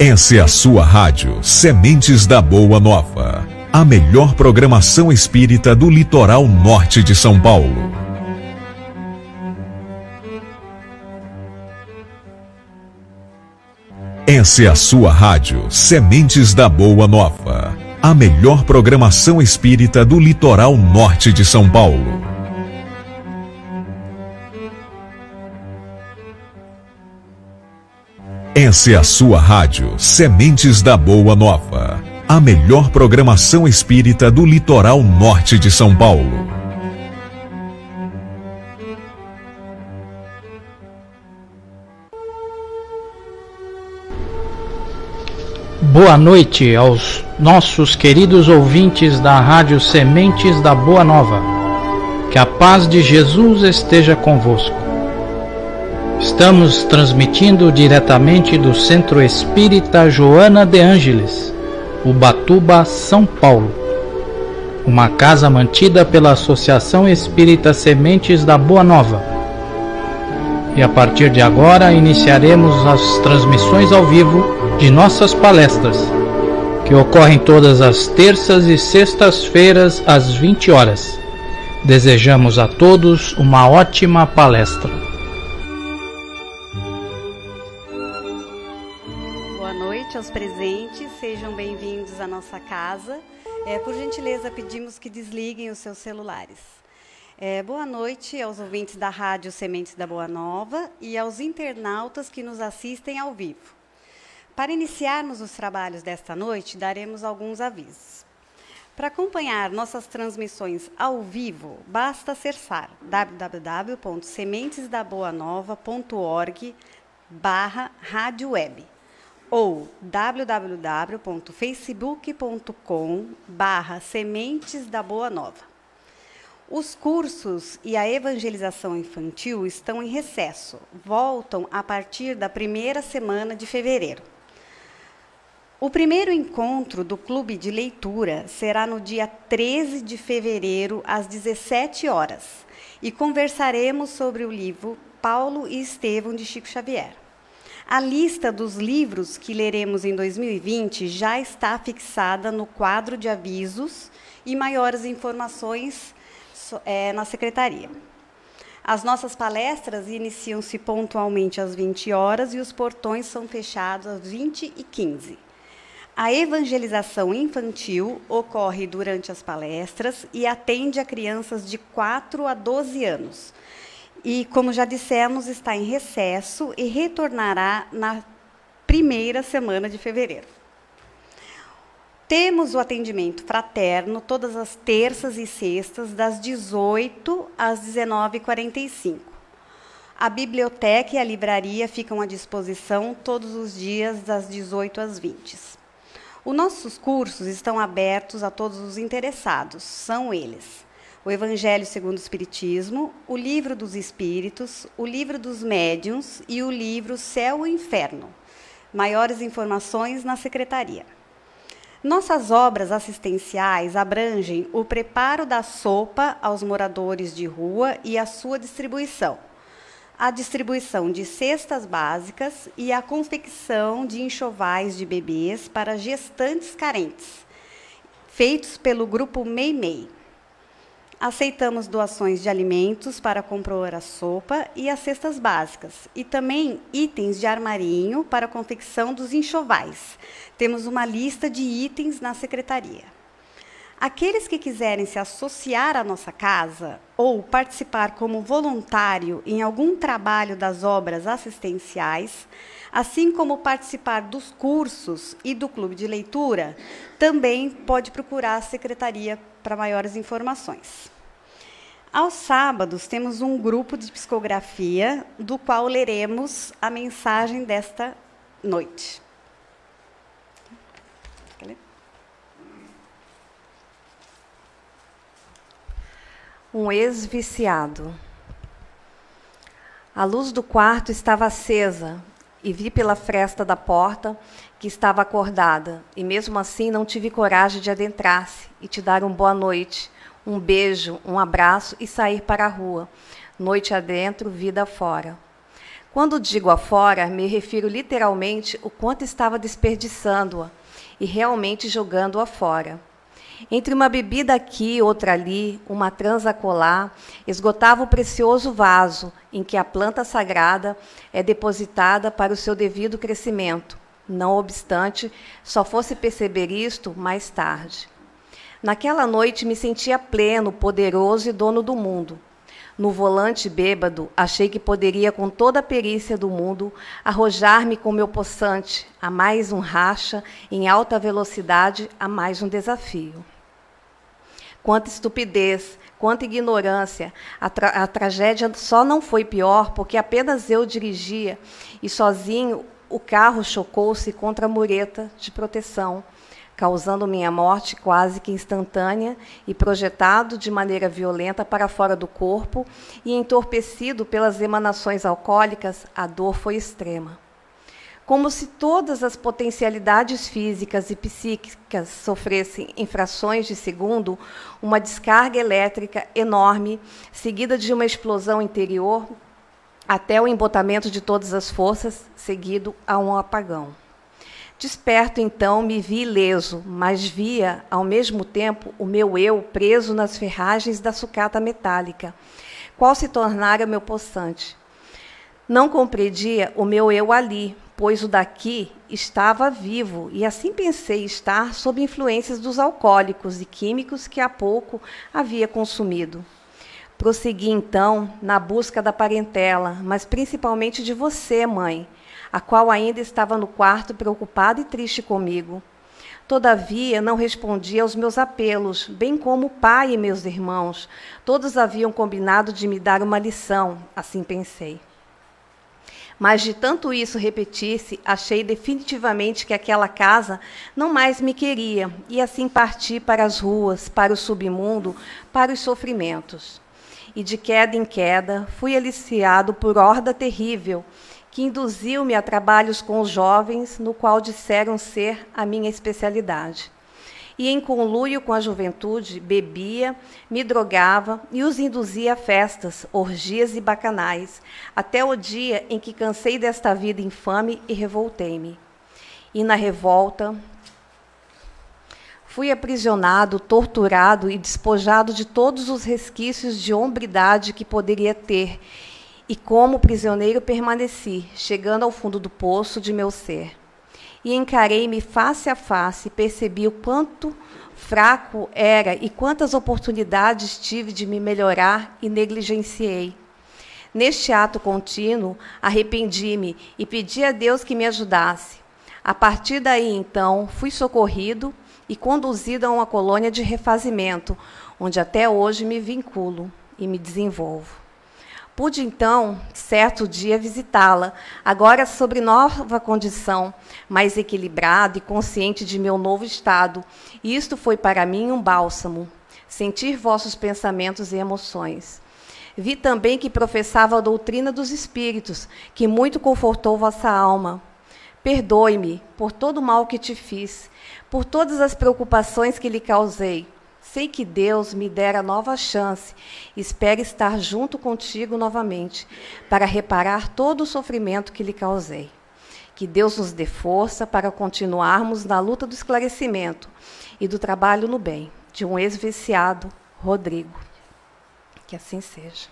Essa é a sua rádio Sementes da Boa Nova, a melhor programação espírita do litoral norte de São Paulo. Essa é a sua rádio Sementes da Boa Nova, a melhor programação espírita do litoral norte de São Paulo. Essa é a sua rádio Sementes da Boa Nova, a melhor programação espírita do litoral norte de São Paulo. Boa noite aos nossos queridos ouvintes da Rádio Sementes da Boa Nova. Que a paz de Jesus esteja convosco. Estamos transmitindo diretamente do Centro Espírita Joana de Ângeles, Ubatuba, São Paulo. Uma casa mantida pela Associação Espírita Sementes da Boa Nova. E a partir de agora iniciaremos as transmissões ao vivo de nossas palestras, que ocorrem todas as terças e sextas-feiras às 20 horas. Desejamos a todos uma ótima palestra. Boa noite aos presentes, sejam bem-vindos à nossa casa. Por gentileza, pedimos que desliguem os seus celulares. Boa noite aos ouvintes da Rádio Sementes da Boa Nova e aos internautas que nos assistem ao vivo. Para iniciarmos os trabalhos desta noite, daremos alguns avisos. Para acompanhar nossas transmissões ao vivo, basta acessar www.sementesdaboanova.org/radioweb ou www.facebook.com/Sementes da Boa Nova. Os cursos e a evangelização infantil estão em recesso, voltam a partir da primeira semana de fevereiro. O primeiro encontro do Clube de Leitura será no dia 13 de fevereiro, às 17 horas, e conversaremos sobre o livro Paulo e Estevão, de Chico Xavier. A lista dos livros que leremos em 2020 já está fixada no quadro de avisos e maiores informações na secretaria. As nossas palestras iniciam-se pontualmente às 20 horas e os portões são fechados às 20h15. A evangelização infantil ocorre durante as palestras e atende a crianças de 4 a 12 anos. E, como já dissemos, está em recesso e retornará na primeira semana de fevereiro. Temos o atendimento fraterno todas as terças e sextas, das 18 às 19h45. A biblioteca e a livraria ficam à disposição todos os dias, das 18 às 20. Os nossos cursos estão abertos a todos os interessados. São eles: o Evangelho segundo o Espiritismo, o Livro dos Espíritos, o Livro dos Médiuns e o livro Céu e Inferno. Maiores informações na secretaria. Nossas obras assistenciais abrangem o preparo da sopa aos moradores de rua e a sua distribuição, a distribuição de cestas básicas e a confecção de enxovais de bebês para gestantes carentes, feitos pelo grupo MEI-MEI. Aceitamos doações de alimentos para comprar a sopa e as cestas básicas, e também itens de armarinho para a confecção dos enxovais. Temos uma lista de itens na secretaria. Aqueles que quiserem se associar à nossa casa ou participar como voluntário em algum trabalho das obras assistenciais, assim como participar dos cursos e do clube de leitura, também pode procurar a secretaria para maiores informações. Aos sábados, temos um grupo de psicografia, do qual leremos a mensagem desta noite. Quer ler? Um ex-viciado. A luz do quarto estava acesa e vi pela fresta da porta que estava acordada, e mesmo assim não tive coragem de adentrar-se e te dar boa noite, um beijo, um abraço e sair para a rua, noite adentro, vida fora. Quando digo afora, me refiro literalmente o quanto estava desperdiçando-a e realmente jogando-a fora. Entre uma bebida aqui, outra ali, uma transa acolá, esgotava o precioso vaso em que a planta sagrada é depositada para o seu devido crescimento. Não obstante, só fosse perceber isto mais tarde. Naquela noite me sentia pleno, poderoso e dono do mundo. No volante bêbado, achei que poderia, com toda a perícia do mundo, arrojar-me com meu possante a mais um racha em alta velocidade, a mais um desafio. Quanta estupidez, quanta ignorância. A tragédia só não foi pior porque apenas eu dirigia e sozinho o carro chocou-se contra a mureta de proteção, causando minha morte quase que instantânea e projetado de maneira violenta para fora do corpo e entorpecido pelas emanações alcoólicas, a dor foi extrema. Como se todas as potencialidades físicas e psíquicas sofressem em frações de segundo, uma descarga elétrica enorme, seguida de uma explosão interior, até o embotamento de todas as forças, seguido a um apagão. Desperto, então, me vi ileso, mas via, ao mesmo tempo, o meu eu preso nas ferragens da sucata metálica, qual se tornara meu possante. Não compreendia o meu eu ali, pois o daqui estava vivo, e assim pensei estar sob influências dos alcoólicos e químicos que há pouco havia consumido. Prossegui, então, na busca da parentela, mas principalmente de você, mãe, a qual ainda estava no quarto preocupada e triste comigo. Todavia, não respondia aos meus apelos, bem como o pai e meus irmãos. Todos haviam combinado de me dar uma lição, assim pensei. Mas de tanto isso repetir-se, achei definitivamente que aquela casa não mais me queria, e assim parti para as ruas, para o submundo, para os sofrimentos. E de queda em queda, fui aliciado por horda terrível, que induziu-me a trabalhos com os jovens, no qual disseram ser a minha especialidade. E em conluio com a juventude, bebia, me drogava e os induzia a festas, orgias e bacanais, até o dia em que cansei desta vida infame e revoltei-me. E na revolta, fui aprisionado, torturado e despojado de todos os resquícios de hombridade que poderia ter, e como prisioneiro permaneci, chegando ao fundo do poço de meu ser. E encarei-me face a face, percebi o quanto fraco era e quantas oportunidades tive de me melhorar e negligenciei. Neste ato contínuo, arrependi-me e pedi a Deus que me ajudasse. A partir daí, então, fui socorrido e conduzido a uma colônia de refazimento, onde até hoje me vinculo e me desenvolvo. Pude, então, certo dia, visitá-la, agora sob nova condição, mais equilibrado e consciente de meu novo estado. E isto foi para mim um bálsamo, sentir vossos pensamentos e emoções. Vi também que professava a doutrina dos espíritos, que muito confortou vossa alma. Perdoe-me por todo o mal que te fiz, por todas as preocupações que lhe causei. Sei que Deus me dera nova chance. Espero estar junto contigo novamente, para reparar todo o sofrimento que lhe causei. Que Deus nos dê força para continuarmos na luta do esclarecimento e do trabalho no bem, de um ex-viciado, Rodrigo. Que assim seja.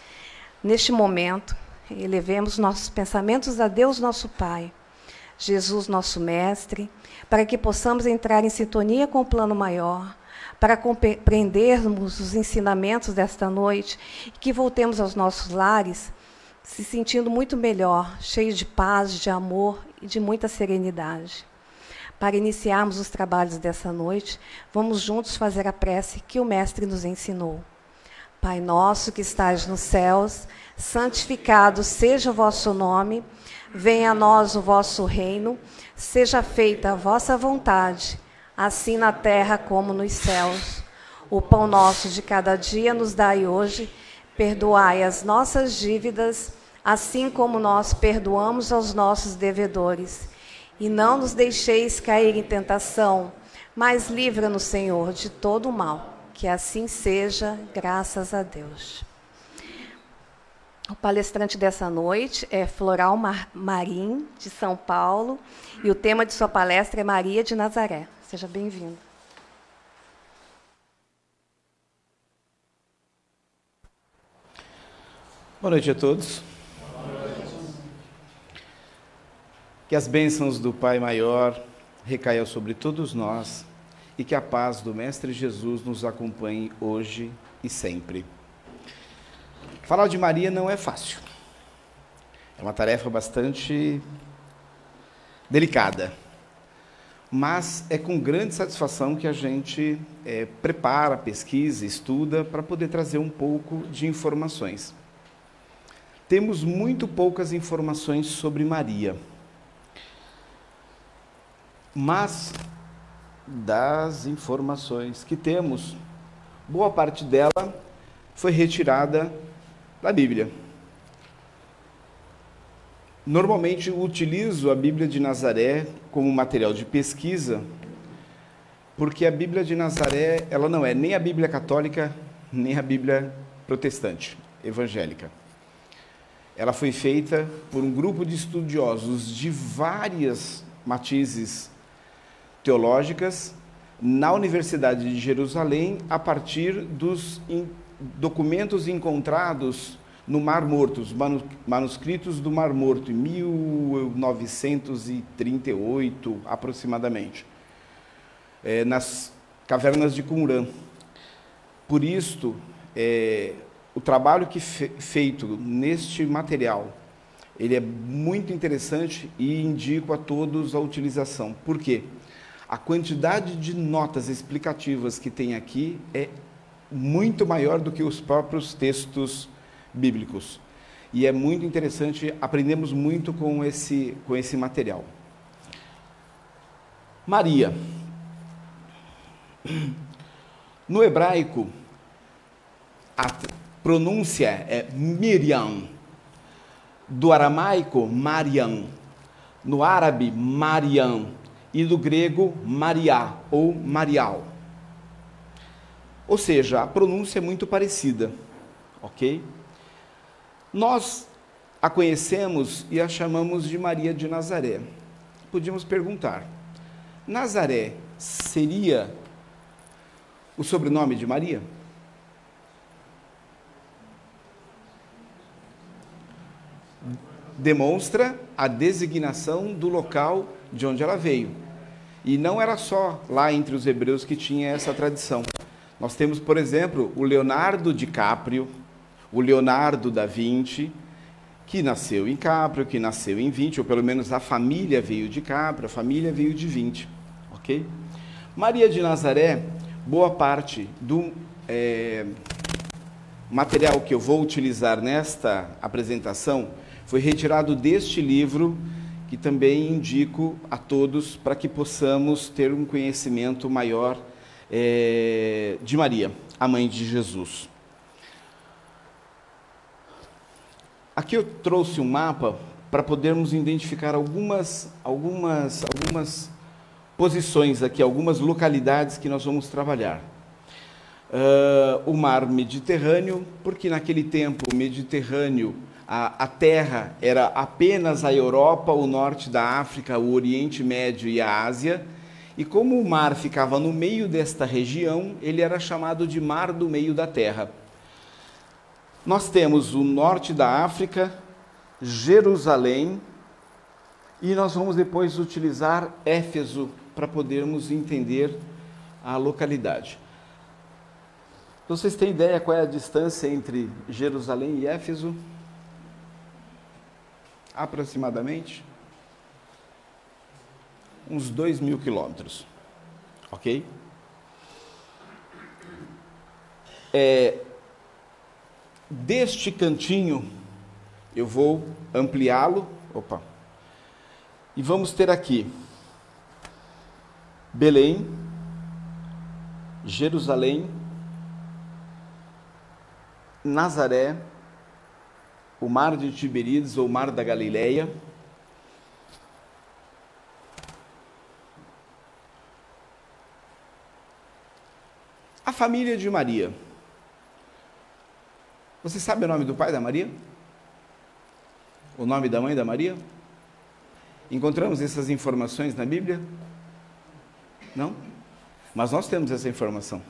Neste momento, elevemos nossos pensamentos a Deus, nosso Pai, Jesus, nosso Mestre, para que possamos entrar em sintonia com o plano maior, para compreendermos os ensinamentos desta noite e que voltemos aos nossos lares se sentindo muito melhor, cheios de paz, de amor e de muita serenidade. Para iniciarmos os trabalhos dessa noite, vamos juntos fazer a prece que o Mestre nos ensinou. Pai nosso que estais nos céus, santificado seja o vosso nome, venha a nós o vosso reino, seja feita a vossa vontade, assim na terra como nos céus. O pão nosso de cada dia nos dai hoje, perdoai as nossas dívidas, assim como nós perdoamos aos nossos devedores. E não nos deixeis cair em tentação, mas livra-nos, Senhor, de todo o mal. Que assim seja, graças a Deus. O palestrante dessa noite é Floral Marim, de São Paulo, e o tema de sua palestra é Maria de Nazaré. Seja bem-vindo. Boa noite a todos. Que as bênçãos do Pai Maior recaiam sobre todos nós e que a paz do Mestre Jesus nos acompanhe hoje e sempre. Falar de Maria não é fácil. É uma tarefa bastante delicada. Mas é com grande satisfação que a gente prepara, pesquisa, estuda para poder trazer um pouco de informações. Temos muito poucas informações sobre Maria. Mas, das informações que temos, boa parte dela foi retirada da Bíblia. Normalmente eu utilizo a Bíblia de Nazaré como material de pesquisa, porque a Bíblia de Nazaré, ela não é nem a Bíblia católica, nem a Bíblia protestante, evangélica. Ela foi feita por um grupo de estudiosos de várias matizes teológicas na Universidade de Jerusalém, a partir dos documentos encontrados no Mar Morto, os manuscritos do Mar Morto, em 1938, aproximadamente, nas cavernas de Qumran. Por isto, o trabalho feito neste material, ele é muito interessante e indico a todos a utilização. Por quê? A quantidade de notas explicativas que tem aqui é muito maior do que os próprios textos bíblicos. E é muito interessante, aprendemos muito com esse material. Maria. No hebraico, a pronúncia é Miriam. Do aramaico, Mariam. No árabe, Mariam. E do grego, Maria ou Marial. Ou seja, a pronúncia é muito parecida, ok? Nós a conhecemos e a chamamos de Maria de Nazaré. Podíamos perguntar, Nazaré seria o sobrenome de Maria? Demonstra a designação do local de onde ela veio. E não era só lá entre os hebreus que tinha essa tradição. Nós temos, por exemplo, o Leonardo DiCaprio, o Leonardo da Vinci, que nasceu em Caprio, que nasceu em Vinci, ou pelo menos a família veio de Caprio, a família veio de Vinci, ok? Maria de Nazaré, boa parte do material que eu vou utilizar nesta apresentação foi retirado deste livro, que também indico a todos para que possamos ter um conhecimento maior de Maria, a mãe de Jesus. Aqui eu trouxe um mapa para podermos identificar algumas posições aqui, algumas localidades que nós vamos trabalhar. O mar Mediterrâneo, porque naquele tempo o Mediterrâneo, a terra era apenas a Europa, o norte da África, o Oriente Médio e a Ásia, e como o mar ficava no meio desta região, ele era chamado de Mar do Meio da Terra. Nós temos o norte da África, Jerusalém, e nós vamos depois utilizar Éfeso para podermos entender a localidade. Vocês têm ideia qual é a distância entre Jerusalém e Éfeso? Aproximadamente uns 2.000 quilômetros, ok? Deste cantinho, eu vou ampliá-lo, e vamos ter aqui Belém, Jerusalém, Nazaré, o Mar de Tiberíades ou Mar da Galileia, a família de Maria. Você sabe o nome do pai da Maria? o nome da mãe da Maria? Encontramos essas informações na Bíblia? Não? Mas nós temos essa informação.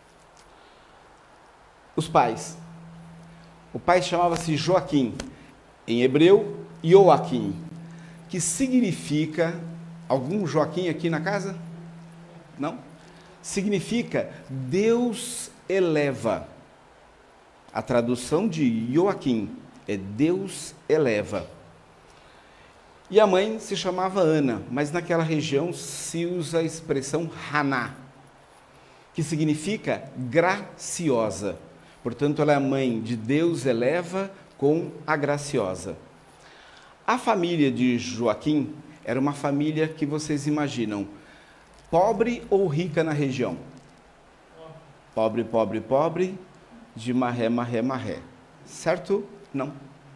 Os pais. O pai chamava-se Joaquim, em hebreu, Joaquim, que significa... Algum Joaquim aqui na casa? Não? Significa Deus eleva. A tradução de Joaquim é Deus eleva. E a mãe se chamava Ana, mas naquela região se usa a expressão Haná, que significa graciosa. Portanto, ela é a mãe de Deus eleva com a graciosa. A família de Joaquim era uma família que vocês imaginam, pobre ou rica na região? Pobre, pobre, pobre, de marré, marré, marré. Certo? Não.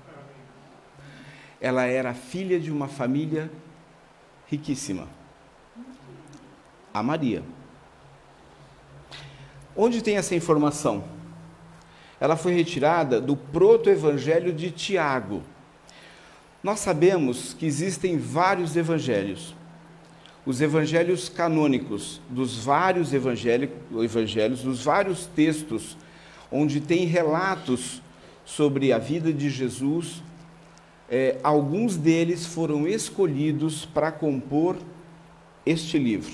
Ela era filha de uma família riquíssima. A Maria. Onde tem essa informação? Ela foi retirada do proto-evangelho de Tiago. Nós sabemos que existem vários evangelhos. Os evangelhos canônicos, dos vários evangelhos, dos vários textos, onde tem relatos sobre a vida de Jesus, alguns deles foram escolhidos para compor este livro,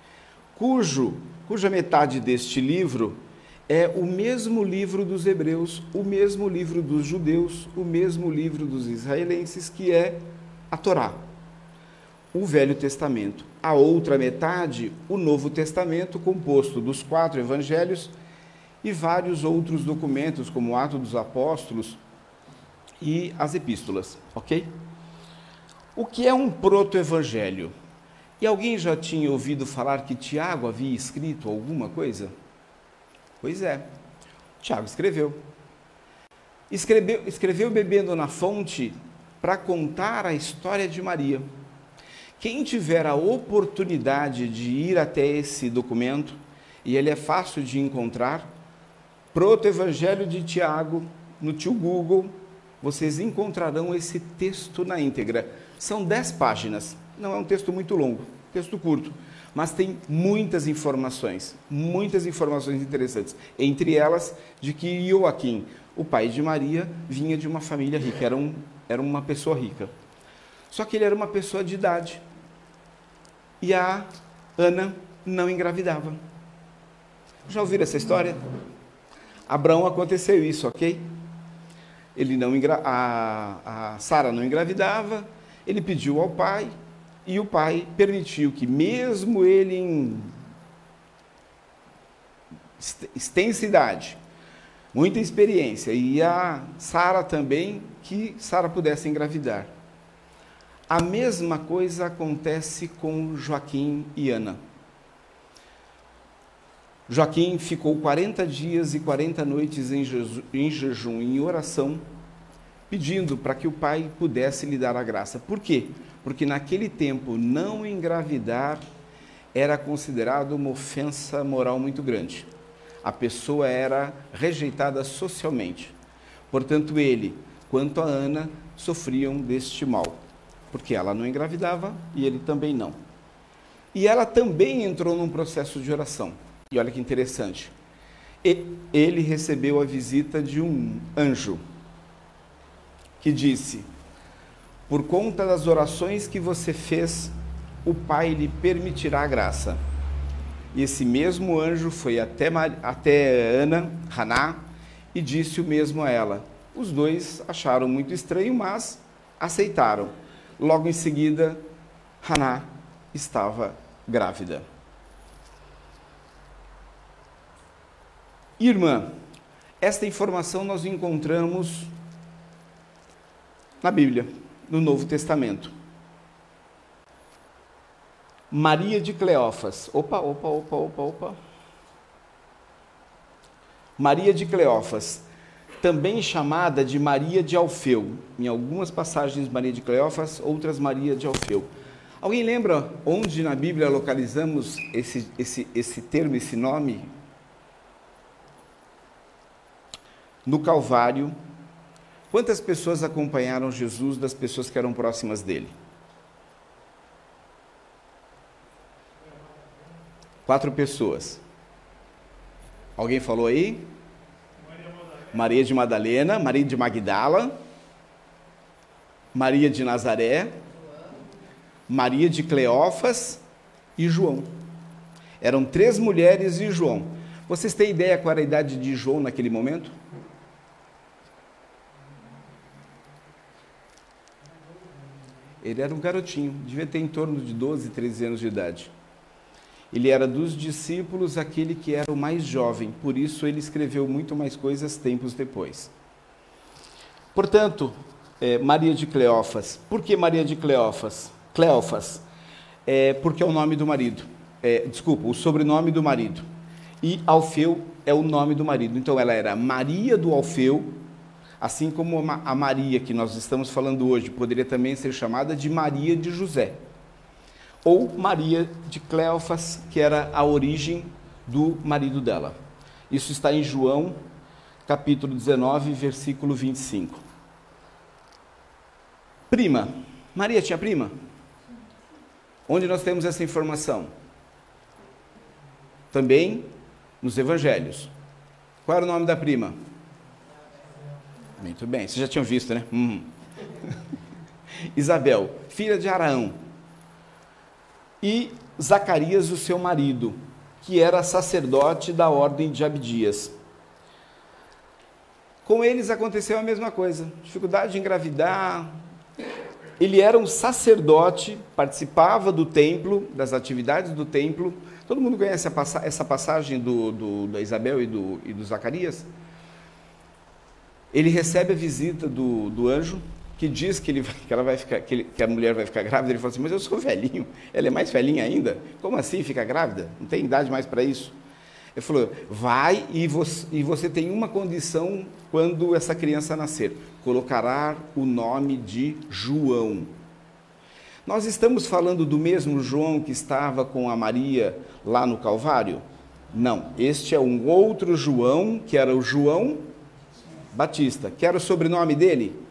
cuja metade deste livro é o mesmo livro dos hebreus, o mesmo livro dos judeus, o mesmo livro dos israelenses, que é a Torá, o Velho Testamento. A outra metade, o Novo Testamento, composto dos 4 evangelhos e vários outros documentos, como o Atos dos Apóstolos e as epístolas, ok? O que é um proto-evangelho? E alguém já tinha ouvido falar que Tiago havia escrito alguma coisa? Pois é, Tiago escreveu. Escreveu bebendo na fonte para contar a história de Maria. Quem tiver a oportunidade de ir até esse documento, e ele é fácil de encontrar, Proto-Evangelho de Tiago, no tio Google, vocês encontrarão esse texto na íntegra. São 10 páginas, não é um texto muito longo, texto curto, mas tem muitas informações interessantes. Entre elas, de que Joaquim, o pai de Maria, vinha de uma família rica, era uma pessoa rica. Só que ele era uma pessoa de idade. E a Ana não engravidava. Já ouviram essa história? Abraão aconteceu isso, ok? A Sara não engravidava, ele pediu ao pai, e o pai permitiu que, mesmo ele em extensa idade, muita experiência, e a Sara também, que Sara pudesse engravidar. A mesma coisa acontece com Joaquim e Ana. Joaquim ficou 40 dias e 40 noites em jejum, em oração, pedindo para que o pai pudesse lhe dar a graça. Por quê? Porque naquele tempo não engravidar era considerado uma ofensa moral muito grande. A pessoa era rejeitada socialmente. Portanto, ele, quanto a Ana, sofriam deste mal, porque ela não engravidava e ele também não. E ela também entrou num processo de oração. E olha que interessante. Ele recebeu a visita de um anjo que disse: por conta das orações que você fez, o Pai lhe permitirá a graça. E esse mesmo anjo foi até Ana, Haná, e disse o mesmo a ela. Os dois acharam muito estranho, mas aceitaram. Logo em seguida, Haná estava grávida. Irmã, esta informação nós encontramos na Bíblia, no Novo Testamento. Maria de Cleófas. Opa. Maria de Cleófas, também chamada de Maria de Alfeu. Em algumas passagens Maria de Cleófas, outras Maria de Alfeu. Alguém lembra onde na Bíblia localizamos esse termo, esse nome? No Calvário, Quantas pessoas acompanharam Jesus das pessoas que eram próximas dele? 4 pessoas. Alguém falou aí? Maria de Madalena, Maria de Magdala, Maria de Nazaré, Maria de Cleófas e João. Eram 3 mulheres e João. Vocês têm ideia qual era a idade de João naquele momento? Ele era um garotinho, devia ter em torno de 12, 13 anos de idade. Ele era dos discípulos aquele que era o mais jovem, por isso ele escreveu muito mais coisas tempos depois. Portanto, Maria de Cleófas. Por que Maria de Cleófas? Cleófas. Porque é o nome do marido. O sobrenome do marido. E Alfeu é o nome do marido. Então ela era Maria do Alfeu, assim como a Maria que nós estamos falando hoje poderia também ser chamada de Maria de José. Ou Maria de Cleófas, que era a origem do marido dela. Isso está em João, capítulo 19, versículo 25. Prima. Maria tinha prima? Onde nós temos essa informação? Também nos evangelhos. Qual era o nome da prima? Muito bem, vocês já tinham visto, né? Isabel, filha de Araão. E Zacarias, o seu marido, que era sacerdote da ordem de Abdias. Com eles aconteceu a mesma coisa, dificuldade de engravidar. Ele era um sacerdote, participava do templo, das atividades do templo. Todo mundo conhece essa passagem da Isabel e do Zacarias? Ele recebe a visita do anjo, que diz que a mulher vai ficar grávida. Ele fala assim, mas eu sou velhinho, ela é mais velhinha ainda? Como assim fica grávida? Não tem idade mais para isso. Ele falou, vai e você tem uma condição quando essa criança nascer, colocará o nome de João. Nós estamos falando do mesmo João que estava com a Maria lá no Calvário? Não, este é um outro João, que era o João Batista. Que era o sobrenome dele?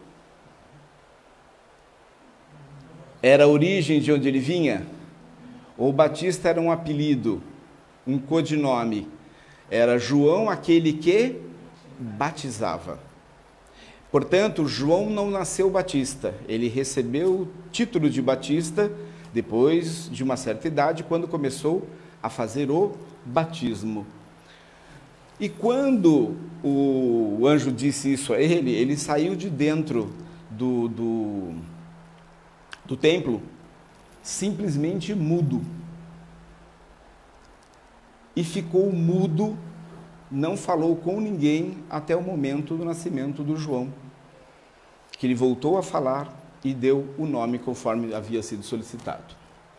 Era a origem de onde ele vinha? Ou Batista era um apelido, um codinome? Era João aquele que batizava. Portanto, João não nasceu batista, ele recebeu o título de batista depois de uma certa idade, quando começou a fazer o batismo. E quando o anjo disse isso a ele, ele saiu de dentro do templo, simplesmente mudo. E ficou mudo, não falou com ninguém até o momento do nascimento do João, que ele voltou a falar e deu o nome conforme havia sido solicitado.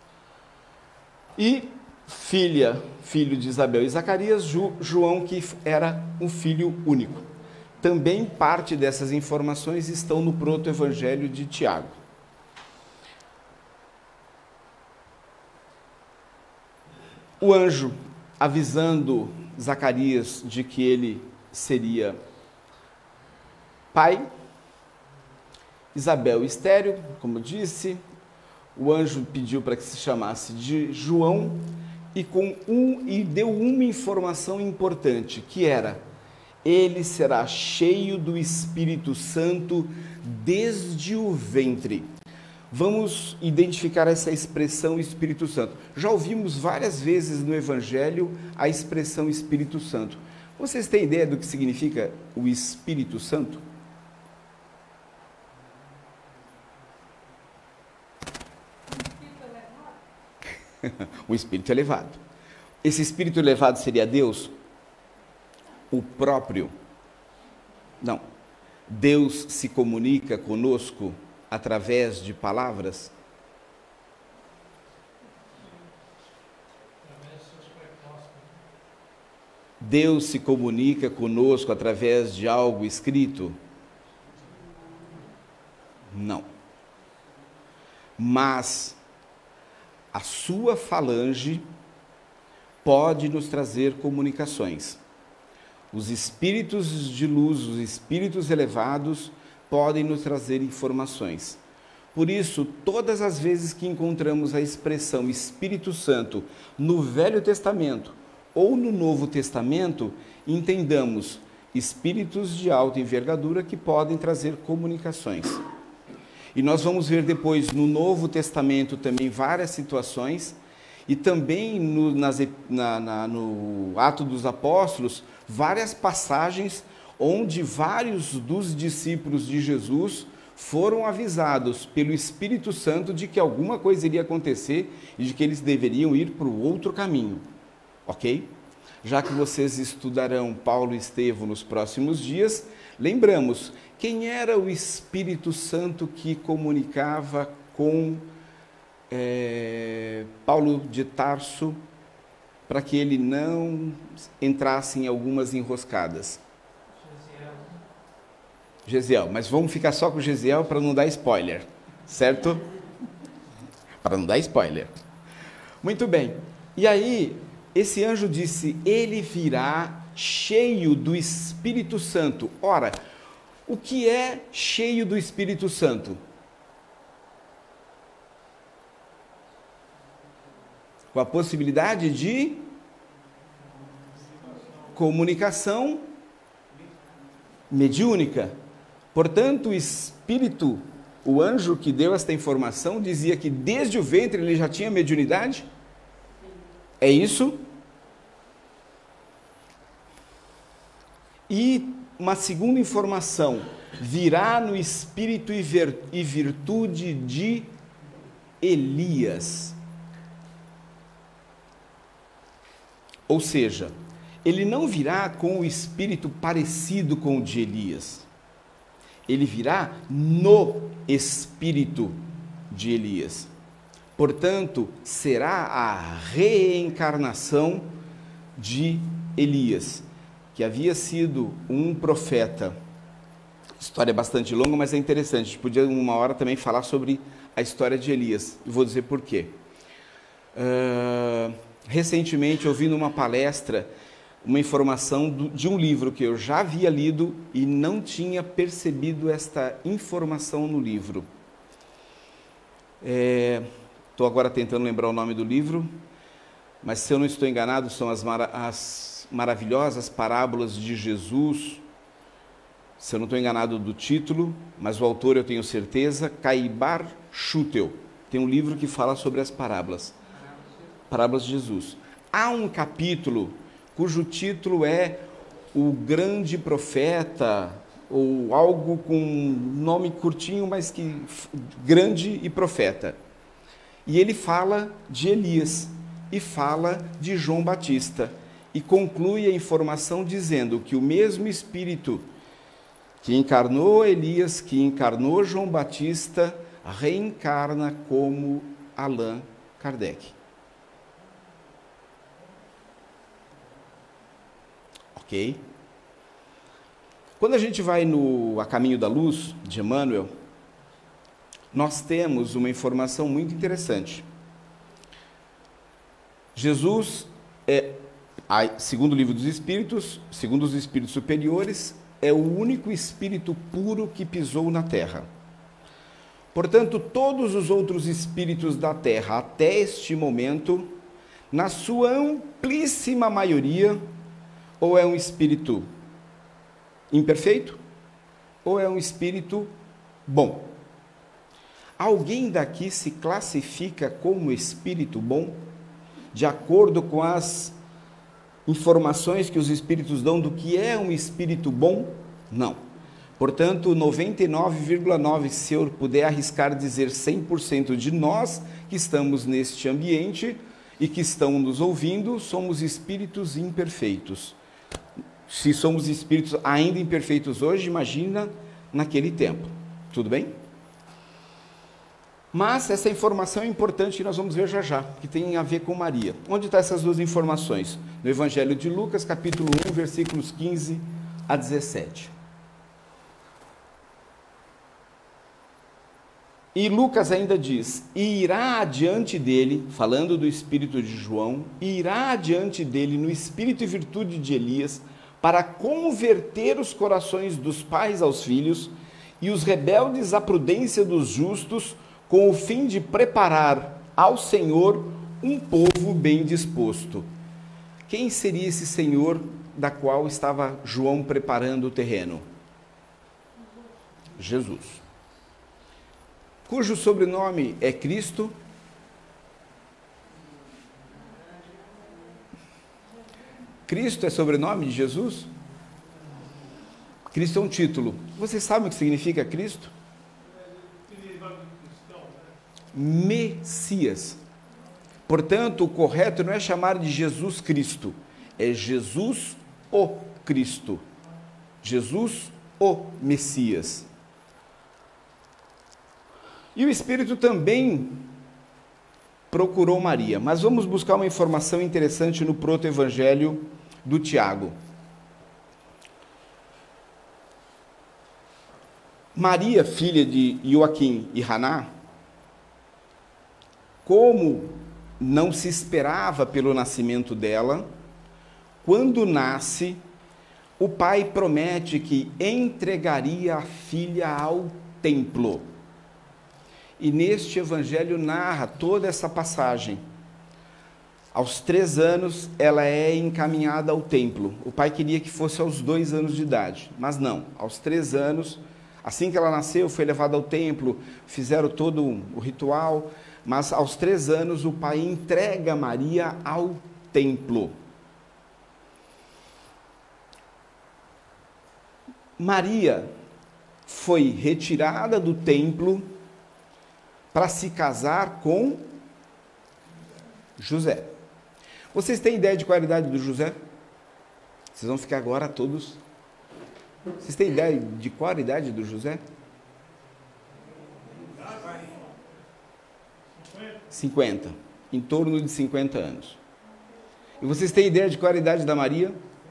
E filho de Isabel e Zacarias, João, que era um filho único. Também parte dessas informações estão no proto-evangelho de Tiago. O anjo, avisando Zacarias de que ele seria pai, Isabel estéril, como disse, o anjo pediu para que se chamasse de João e deu uma informação importante, que era, ele será cheio do Espírito Santo desde o ventre. Vamos identificar essa expressão Espírito Santo. Já ouvimos várias vezes no Evangelho a expressão Espírito Santo. Vocês têm ideia do que significa o Espírito Santo? O Espírito elevado. Esse Espírito elevado seria Deus? O próprio? Não. Deus se comunica conosco através de palavras? Deus se comunica conosco através de algo escrito? Não. Mas a sua falange pode nos trazer comunicações. Os espíritos de luz, os espíritos elevados, podem nos trazer informações. Por isso, todas as vezes que encontramos a expressão Espírito Santo no Velho Testamento ou no Novo Testamento, entendamos espíritos de alta envergadura que podem trazer comunicações. E nós vamos ver depois no Novo Testamento também várias situações, e também no Ato dos Apóstolos, várias passagens onde vários dos discípulos de Jesus foram avisados pelo Espírito Santo de que alguma coisa iria acontecer e de que eles deveriam ir para o outro caminho, ok? Já que vocês estudarão Paulo e Estevão nos próximos dias, lembramos, quem era o Espírito Santo que comunicava com Paulo de Tarso para que ele não entrasse em algumas enroscadas? Gesiel, mas vamos ficar só com Gesiel para não dar spoiler, certo? Para não dar spoiler. Muito bem. E aí, esse anjo disse, ele virá cheio do Espírito Santo. Ora, o que é cheio do Espírito Santo? Com a possibilidade de comunicação mediúnica. Portanto, o Espírito, o anjo que deu esta informação, dizia que desde o ventre ele já tinha mediunidade? É isso? E uma segunda informação, virá no espírito e virtude de Elias. Ou seja, ele não virá com o espírito parecido com o de Elias. Ele virá no espírito de Elias. Portanto, será a reencarnação de Elias, que havia sido um profeta. História bastante longa, mas é interessante. A gente podia uma hora também falar sobre a história de Elias. E vou dizer por quê. Recentemente, ouvi numa palestra uma informação de um livro que eu já havia lido e não tinha percebido esta informação no livro. Estou agora tentando lembrar o nome do livro, mas se eu não estou enganado, são as maravilhosas parábolas de Jesus. Se eu não estou enganado do título, mas o autor eu tenho certeza, Caibar Schutel. Tem um livro que fala sobre as parábolas de Jesus. Há um capítulo cujo título é O Grande Profeta, ou algo com nome curtinho, mas que grande e profeta. E ele fala de Elias e fala de João Batista e conclui a informação dizendo que o mesmo Espírito que encarnou Elias, que encarnou João Batista, reencarna como Allan Kardec. Ok? Quando a gente vai A Caminho da Luz, de Emmanuel, nós temos uma informação muito interessante. Jesus, segundo o Livro dos Espíritos, segundo os Espíritos Superiores, é o único Espírito puro que pisou na Terra. Portanto, todos os outros Espíritos da Terra, até este momento, na sua amplíssima maioria, ou é um espírito imperfeito, ou é um espírito bom. Alguém daqui se classifica como espírito bom, de acordo com as informações que os espíritos dão do que é um espírito bom? Não. Portanto, 99,9%, se eu puder arriscar dizer 100% de nós que estamos neste ambiente e que estão nos ouvindo, somos espíritos imperfeitos. Se somos espíritos ainda imperfeitos hoje, imagina naquele tempo. Tudo bem? Mas essa informação é importante que nós vamos ver já já, que tem a ver com Maria. Onde estão essas duas informações? No Evangelho de Lucas, capítulo 1, versículos 15 a 17. E Lucas ainda diz, e irá adiante dele, falando do espírito de João, irá adiante dele no espírito e virtude de Elias, para converter os corações dos pais aos filhos e os rebeldes à prudência dos justos, com o fim de preparar ao Senhor um povo bem disposto. Quem seria esse Senhor da qual estava João preparando o terreno? Jesus, cujo sobrenome é Cristo. Cristo é sobrenome de Jesus? Cristo é um título. Vocês sabem o que significa Cristo? Messias. Portanto, o correto não é chamar de Jesus Cristo, é Jesus o Cristo. Jesus o Messias. E o Espírito também procurou Maria. Mas vamos buscar uma informação interessante no proto-evangelho do Tiago. Maria, filha de Joaquim e Haná, como não se esperava pelo nascimento dela, quando nasce, o pai promete que entregaria a filha ao templo. E neste evangelho narra toda essa passagem. Aos 3 anos, ela é encaminhada ao templo. O pai queria que fosse aos 2 anos de idade, mas não. Aos 3 anos, assim que ela nasceu, foi levada ao templo, fizeram todo o ritual, mas aos 3 anos o pai entrega Maria ao templo. Maria foi retirada do templo para se casar com José. Vocês têm ideia de qual é a idade do José? Vocês vão ficar agora todos... Vocês têm ideia de qual é a idade do José? 50. Em torno de 50 anos. E vocês têm ideia de qual é a idade da Maria?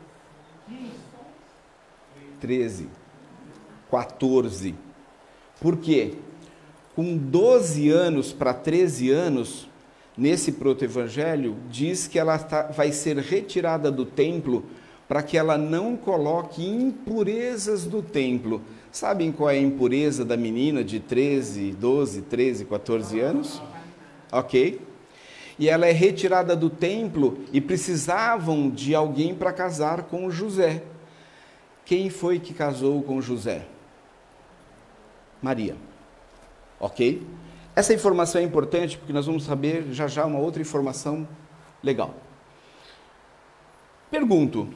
13. 14. Por quê? Com 12 anos para 13 anos, nesse proto-evangelho, diz que ela vai ser retirada do templo para que ela não coloque impurezas do templo. Sabem qual é a impureza da menina de 12, 13, 14 anos? Ok. E ela é retirada do templo e precisavam de alguém para casar com José. Quem foi que casou com José? Maria. Ok? Essa informação é importante porque nós vamos saber já já uma outra informação legal. Pergunto.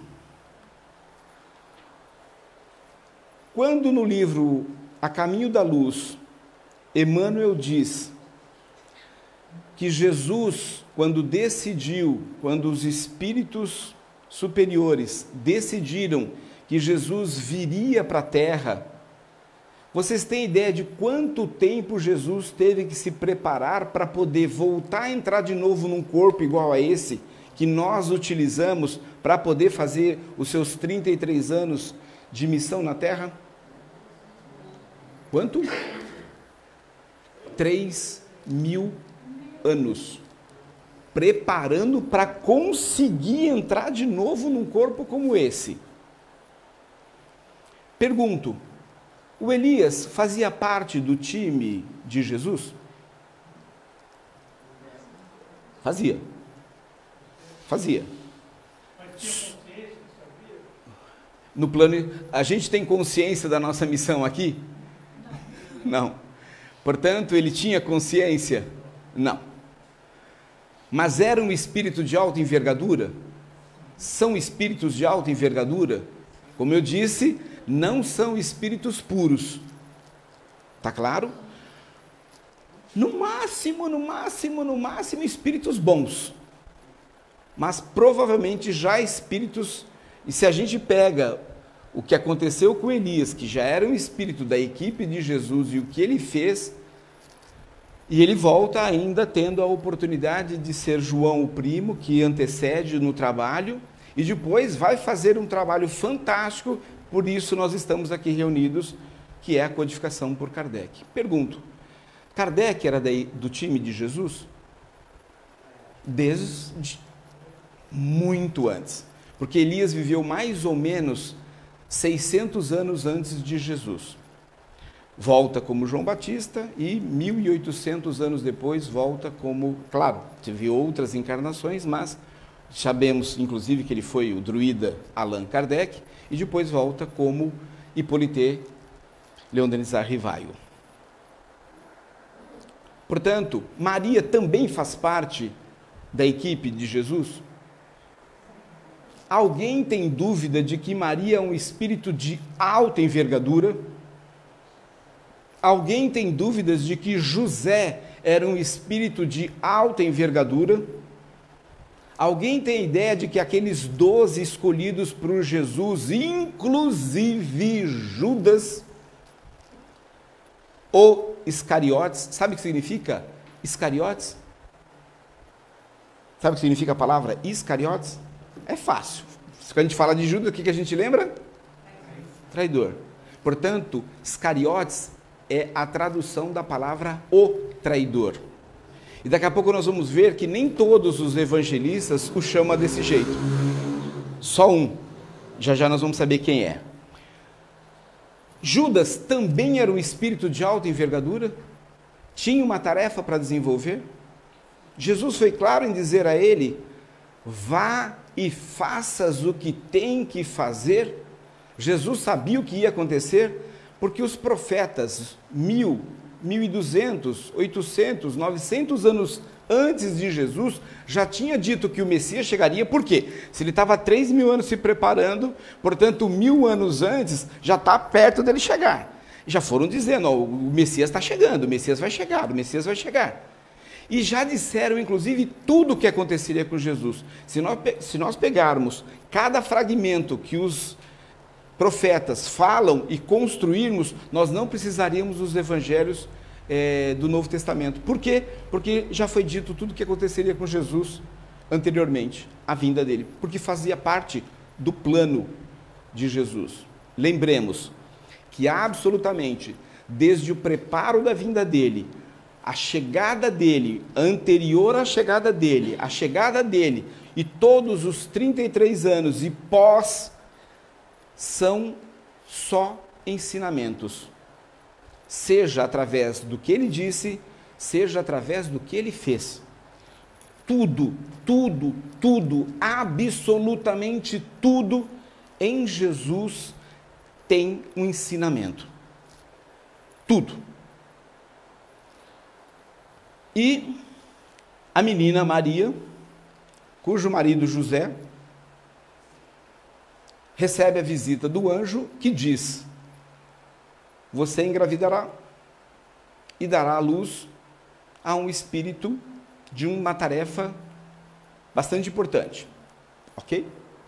Quando no livro A Caminho da Luz, Emmanuel diz que Jesus, quando os espíritos superiores decidiram que Jesus viria para a Terra, vocês têm ideia de quanto tempo Jesus teve que se preparar para poder voltar a entrar de novo num corpo igual a esse, que nós utilizamos para poder fazer os seus 33 anos de missão na Terra? Quanto? 3.000 anos. Preparando para conseguir entrar de novo num corpo como esse. Pergunto, o Elias fazia parte do time de Jesus? Fazia. No plano, a gente tem consciência da nossa missão aqui? Não. Portanto, ele tinha consciência? Não. Mas era um espírito de alta envergadura? São espíritos de alta envergadura? Como eu disse, não são espíritos puros. Tá claro? No máximo, espíritos bons. Mas provavelmente já espíritos... E se a gente pega o que aconteceu com Elias, que já era um espírito da equipe de Jesus, e o que ele fez, e ele volta ainda tendo a oportunidade de ser João o primo, que antecede no trabalho, e depois vai fazer um trabalho fantástico, por isso nós estamos aqui reunidos, que é a codificação por Kardec. Pergunto, Kardec era do time de Jesus? Desde muito antes, porque Elias viveu mais ou menos 600 anos antes de Jesus. volta como João Batista e 1800 anos depois volta como, claro, teve outras encarnações, mas sabemos inclusive que ele foi o druida Allan Kardec e depois volta como Hippolyte Leondenizar Rivaio. Portanto, Maria também faz parte da equipe de Jesus? Alguém tem dúvida de que Maria é um espírito de alta envergadura? Alguém tem dúvidas de que José era um espírito de alta envergadura? Alguém tem ideia de que aqueles 12 escolhidos por Jesus, inclusive Judas, ou Iscariotes, sabe o que significa Iscariotes? Sabe o que significa a palavra Iscariotes? É fácil. Quando a gente fala de Judas, o que a gente lembra? Traidor. Portanto, Iscariotes é a tradução da palavra o traidor. E daqui a pouco nós vamos ver que nem todos os evangelistas o chamam desse jeito. Só um. Já já nós vamos saber quem é. Judas também era um espírito de alta envergadura? Tinha uma tarefa para desenvolver? Jesus foi claro em dizer a ele: vá e faças o que tem que fazer. Jesus sabia o que ia acontecer, porque os profetas, 1000, 1200, 800, 900 anos antes de Jesus, já tinha dito que o Messias chegaria. Por quê? Se ele estava 3.000 anos se preparando, portanto, 1000 anos antes, já está perto dele chegar. Já foram dizendo, ó, o Messias está chegando, o Messias vai chegar, o Messias vai chegar. E já disseram, inclusive, tudo o que aconteceria com Jesus. Se nós pegarmos cada fragmento que os profetas falam e construirmos, nós não precisaríamos dos evangelhos do Novo Testamento. Por quê? Porque já foi dito tudo o que aconteceria com Jesus anteriormente, a vinda dele, porque fazia parte do plano de Jesus. Lembremos que absolutamente, desde o preparo da vinda dele, a chegada dele, anterior à chegada dele, a chegada dele e todos os 33 anos e pós, são só ensinamentos. Seja através do que ele disse, seja através do que ele fez. Tudo, tudo, tudo, absolutamente tudo em Jesus tem um ensinamento. Tudo. E a menina Maria, cujo marido José recebe a visita do anjo que diz: você engravidará e dará à luz a um espírito de uma tarefa bastante importante. Ok?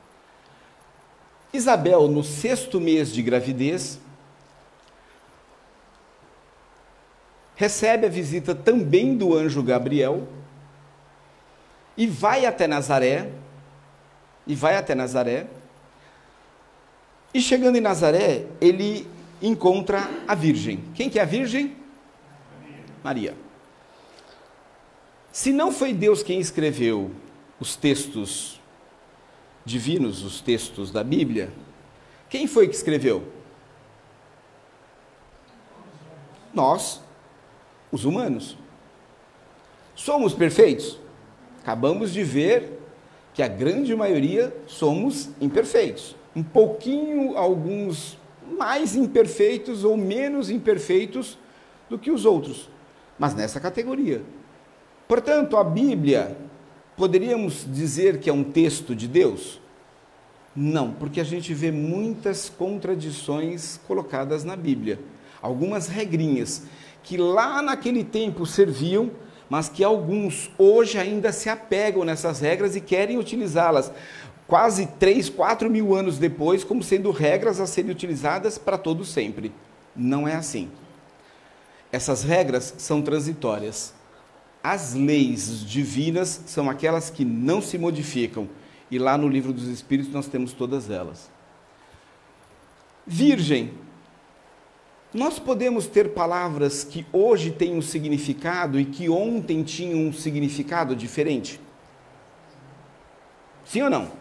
Isabel, no 6º mês de gravidez, recebe a visita também do anjo Gabriel e vai até Nazaré, e chegando em Nazaré, ele encontra a Virgem. Quem que é a Virgem? Maria. Se não foi Deus quem escreveu os textos divinos, os textos da Bíblia, quem foi que escreveu? Nós, os humanos. Somos perfeitos? Acabamos de ver que a grande maioria somos imperfeitos. Um pouquinho, alguns mais imperfeitos ou menos imperfeitos do que os outros, mas nessa categoria. Portanto, a Bíblia, poderíamos dizer que é um texto de Deus? Não, porque a gente vê muitas contradições colocadas na Bíblia. Algumas regrinhas que lá naquele tempo serviam, mas que alguns hoje ainda se apegam nessas regras e querem utilizá-las quase 3, 4 mil anos depois, como sendo regras a serem utilizadas para todo sempre. Não é assim. Essas regras são transitórias. As leis divinas são aquelas que não se modificam. E lá no Livro dos Espíritos nós temos todas elas. Virgem. Nós podemos ter palavras que hoje têm um significado e que ontem tinham um significado diferente? Sim ou não?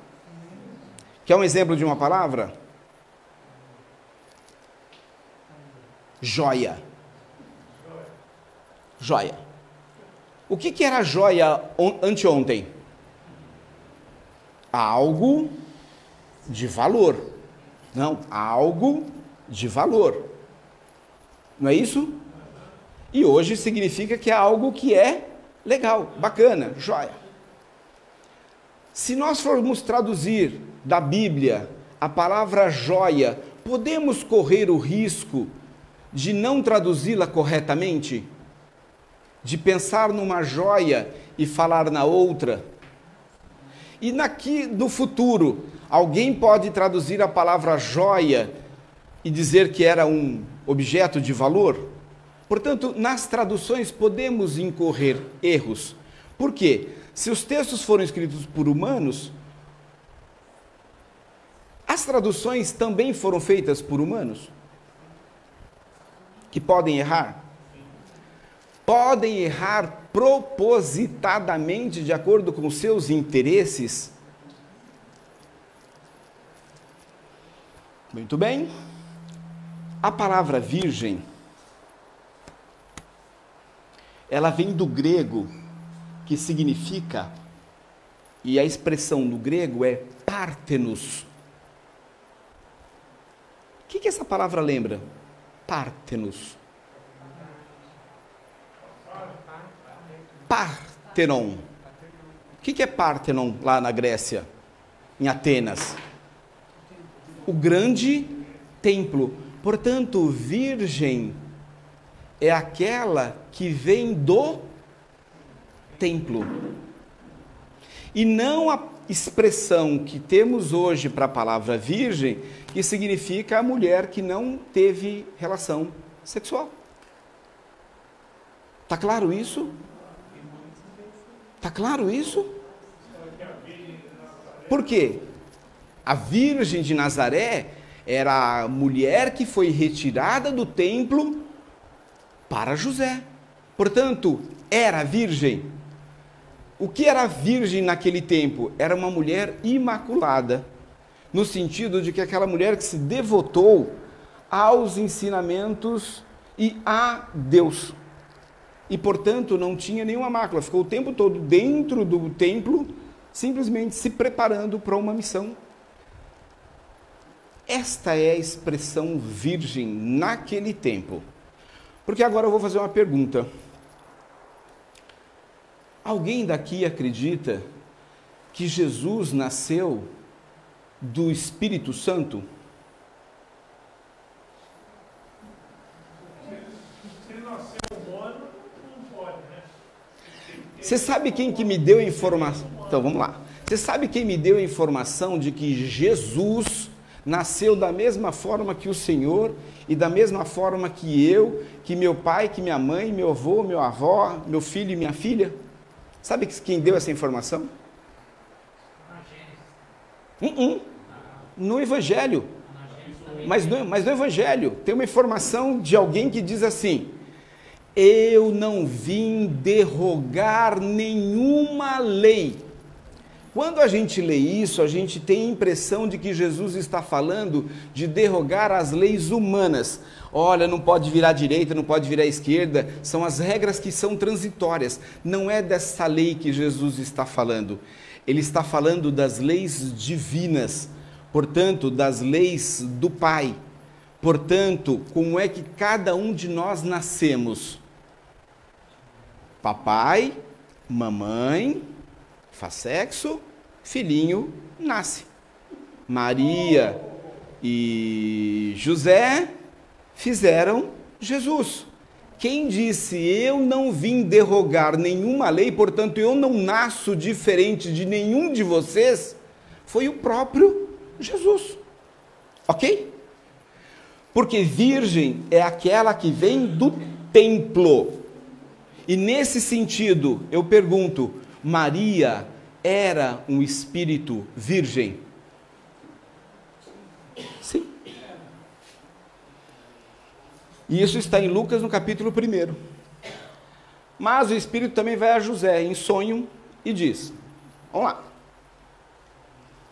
Quer um exemplo de uma palavra? Joia. Joia. O que era joia anteontem? Algo de valor. Não, algo de valor. Não é isso? E hoje significa que é algo que é legal, bacana, joia. Se nós formos traduzir da Bíblia a palavra joia, podemos correr o risco de não traduzi-la corretamente? De pensar numa joia e falar na outra? E no futuro, alguém pode traduzir a palavra joia e dizer que era um objeto de valor? Portanto, nas traduções podemos incorrer erros. Por quê? Se os textos foram escritos por humanos, as traduções também foram feitas por humanos, que podem errar. Podem errar propositadamente de acordo com seus interesses. Muito bem. A palavra virgem, ela vem do grego, que significa, e a expressão no grego é pártenos. O que essa palavra lembra? Pártenos. Pártenon. O que é Pártenon lá na Grécia, em Atenas? O grande templo. Portanto, virgem é aquela que vem do templo. E não a expressão que temos hoje para a palavra virgem, que significa a mulher que não teve relação sexual. Está claro isso? Está claro isso? Por quê? A Virgem de Nazaré era a mulher que foi retirada do templo para José. Portanto, era virgem. O que era virgem naquele tempo? Era uma mulher imaculada, no sentido de que aquela mulher que se devotou aos ensinamentos e a Deus. E, portanto, não tinha nenhuma mácula. Ficou o tempo todo dentro do templo, simplesmente se preparando para uma missão. Esta é a expressão virgem naquele tempo. Porque agora eu vou fazer uma pergunta. Alguém daqui acredita que Jesus nasceu do Espírito Santo? Se ele nasceu humano, não pode, né? Você sabe quem que me deu a informação? Então, vamos lá. Você sabe quem me deu a informação de que Jesus nasceu da mesma forma que o Senhor e da mesma forma que eu, que meu pai, que minha mãe, meu avô, meu avó, meu filho e minha filha? Sabe quem deu essa informação? No Evangelho. Mas no Evangelho tem uma informação de alguém que diz assim: eu não vim derrogar nenhuma lei. Quando a gente lê isso, a gente tem a impressão de que Jesus está falando de derrogar as leis humanas. Olha, não pode virar à direita, não pode virar à esquerda, são as regras que são transitórias. Não é dessa lei que Jesus está falando. Ele está falando das leis divinas, portanto, das leis do Pai. Portanto, como é que cada um de nós nascemos? Papai, mamãe, faz sexo, filhinho nasce. Maria e José fizeram Jesus. Quem disse, eu não vim derrogar nenhuma lei, portanto eu não nasço diferente de nenhum de vocês, foi o próprio Jesus. Ok? Porque virgem é aquela que vem do templo. E nesse sentido, eu pergunto, Maria era um espírito virgem? Sim. E isso está em Lucas no capítulo 1. Mas o Espírito também vai a José em sonho e diz, vamos lá.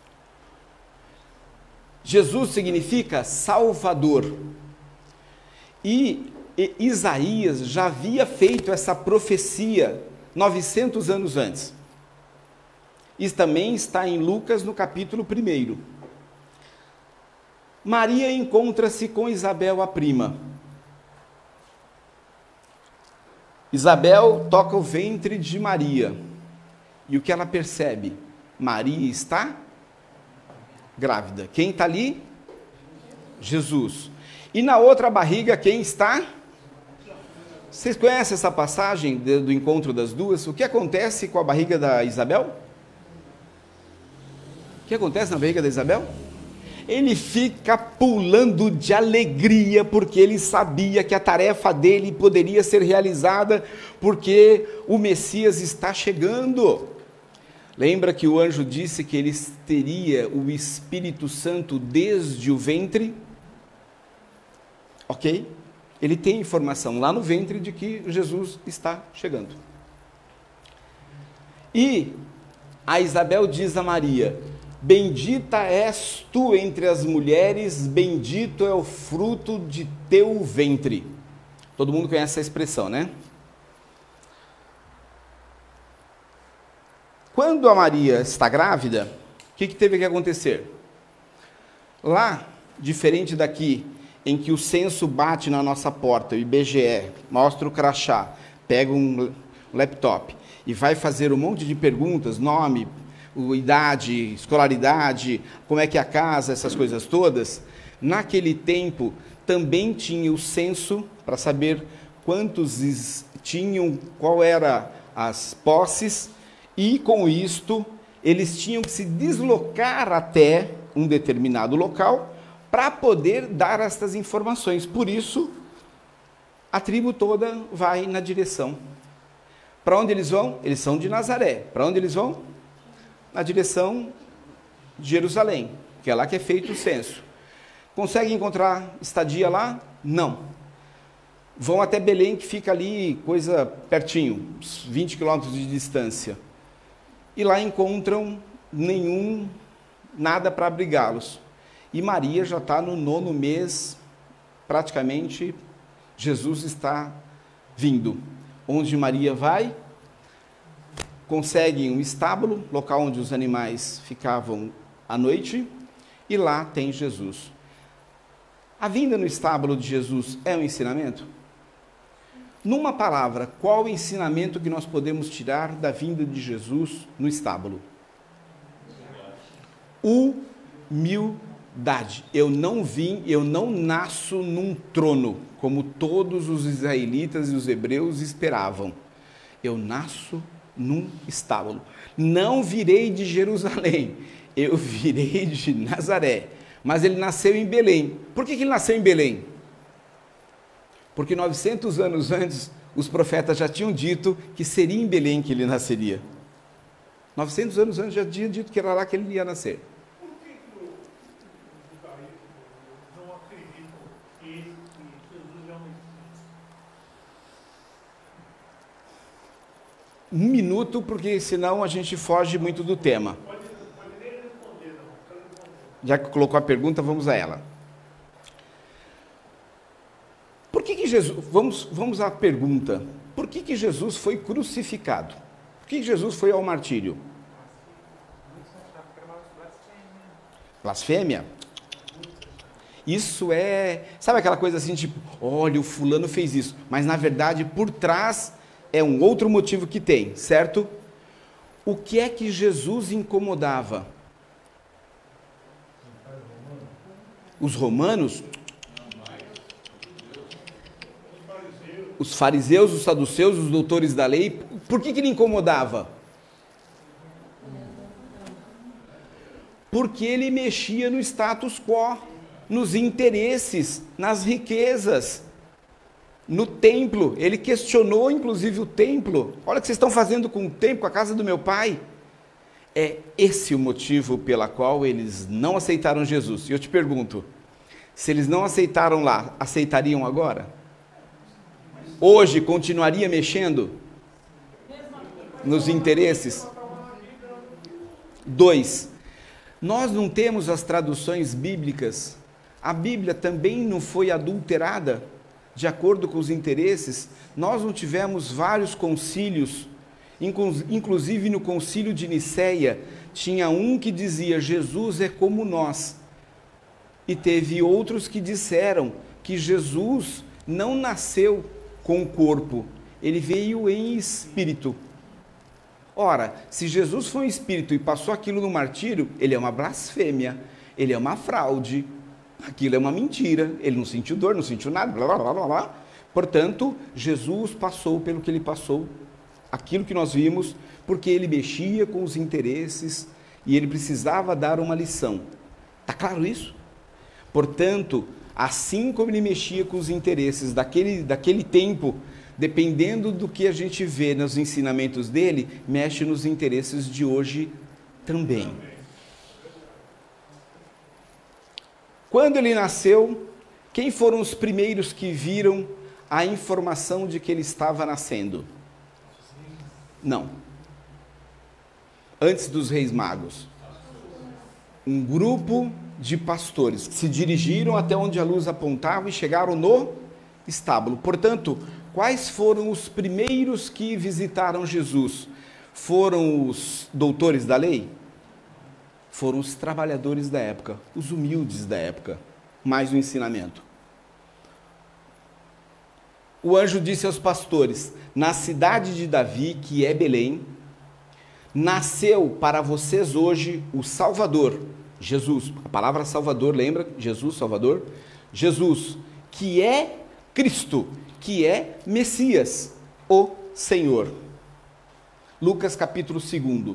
Jesus significa Salvador. E Isaías já havia feito essa profecia 900 anos antes. Isso também está em Lucas, no capítulo 1. Maria encontra-se com Isabel, a prima. Isabel toca o ventre de Maria. E o que ela percebe? Maria está grávida. Quem está ali? Jesus. E na outra barriga, quem está? Vocês conhecem essa passagem do encontro das duas? O que acontece com a barriga da Isabel? O que acontece na barriga da Isabel? Ele fica pulando de alegria, porque ele sabia que a tarefa dele poderia ser realizada, porque o Messias está chegando. Lembra que o anjo disse que ele teria o Espírito Santo desde o ventre? Ok? Ele tem informação lá no ventre de que Jesus está chegando. E a Isabel diz a Maria: bendita és tu entre as mulheres, bendito é o fruto de teu ventre. Todo mundo conhece essa expressão, né? Quando a Maria está grávida, o que teve que acontecer? Lá, diferente daqui, em que o censo bate na nossa porta, o IBGE, mostra o crachá, pega um laptop e vai fazer um monte de perguntas, nome, idade, escolaridade, como é que é a casa, essas coisas todas. Naquele tempo também tinha o censo para saber quantos tinham, qual era as posses, e com isto eles tinham que se deslocar até um determinado local para poder dar estas informações. Por isso, a tribo toda vai na direção. Para onde eles vão? Eles são de Nazaré. Para onde eles vão? Na direção de Jerusalém, que é lá que é feito o censo. Conseguem encontrar estadia lá? Não. Vão até Belém, que fica ali, coisa pertinho, uns 20 quilômetros de distância. E lá encontram nada para abrigá-los. E Maria já está no 9º mês, praticamente, Jesus está vindo. Onde Maria vai? Conseguem um estábulo, local onde os animais ficavam à noite, e lá tem Jesus. A vinda no estábulo de Jesus é um ensinamento? Numa palavra, qual o ensinamento que nós podemos tirar da vinda de Jesus no estábulo? Humildade. Eu não nasço num trono, como todos os israelitas e os hebreus esperavam. Eu nasço num estábulo. Não virei de Jerusalém, eu virei de Nazaré. Mas ele nasceu em Belém. Por que ele nasceu em Belém? Porque 900 anos antes, os profetas já tinham dito que seria em Belém que ele nasceria. 900 anos antes já tinha dito que era lá que ele ia nascer. Por que os judaicos não acreditam que Jesus é um Messias? Um minuto, porque senão a gente foge muito do tema. Pode nem responder, não. Já que colocou a pergunta, vamos a ela. Por que Jesus... Vamos à pergunta. Por que Jesus foi crucificado? Por que Jesus foi ao martírio? Blasfêmia? Isso é... Sabe aquela coisa assim, tipo, olha, o fulano fez isso. Mas, na verdade, por trás é um outro motivo que tem, certo? O que é que Jesus incomodava? Os romanos? Os fariseus, os saduceus, os doutores da lei. Por que ele incomodava? Porque ele mexia no status quo, nos interesses, nas riquezas, no templo. Ele questionou, inclusive, o templo. Olha o que vocês estão fazendo com o templo, com a casa do meu pai. É esse o motivo pela qual eles não aceitaram Jesus. E eu te pergunto, se eles não aceitaram lá, aceitariam agora? Hoje continuaria mexendo nos interesses? 2. Nós não temos as traduções bíblicas. A Bíblia também não foi adulterada. de acordo com os interesses. Nós não tivemos vários concílios, inclusive no concílio de Nicéia, tinha um que dizia Jesus é como nós, e teve outros que disseram que Jesus não nasceu com o corpo, ele veio em espírito. Ora, se Jesus foi um espírito e passou aquilo no martírio, ele é uma blasfêmia, ele é uma fraude, aquilo é uma mentira, ele não sentiu dor, não sentiu nada, blá, blá, blá, blá. Portanto, Jesus passou pelo que ele passou, aquilo que nós vimos, porque ele mexia com os interesses e ele precisava dar uma lição. Está claro isso? Portanto, assim como ele mexia com os interesses daquele tempo, dependendo do que a gente vê nos ensinamentos dele, mexe nos interesses de hoje também. Quando ele nasceu, quem foram os primeiros que viram a informação de que ele estava nascendo? Não. Antes dos reis magos. Um grupo de pastores que se dirigiram até onde a luz apontava e chegaram no estábulo. Portanto, quais foram os primeiros que visitaram Jesus? Foram os doutores da lei? Foram os trabalhadores da época, os humildes da época, mais o ensinamento. O anjo disse aos pastores: na cidade de Davi, que é Belém, nasceu para vocês hoje o Salvador, Jesus. A palavra Salvador, lembra? Jesus, Salvador. Jesus, que é Cristo, que é Messias, o Senhor. Lucas capítulo 2.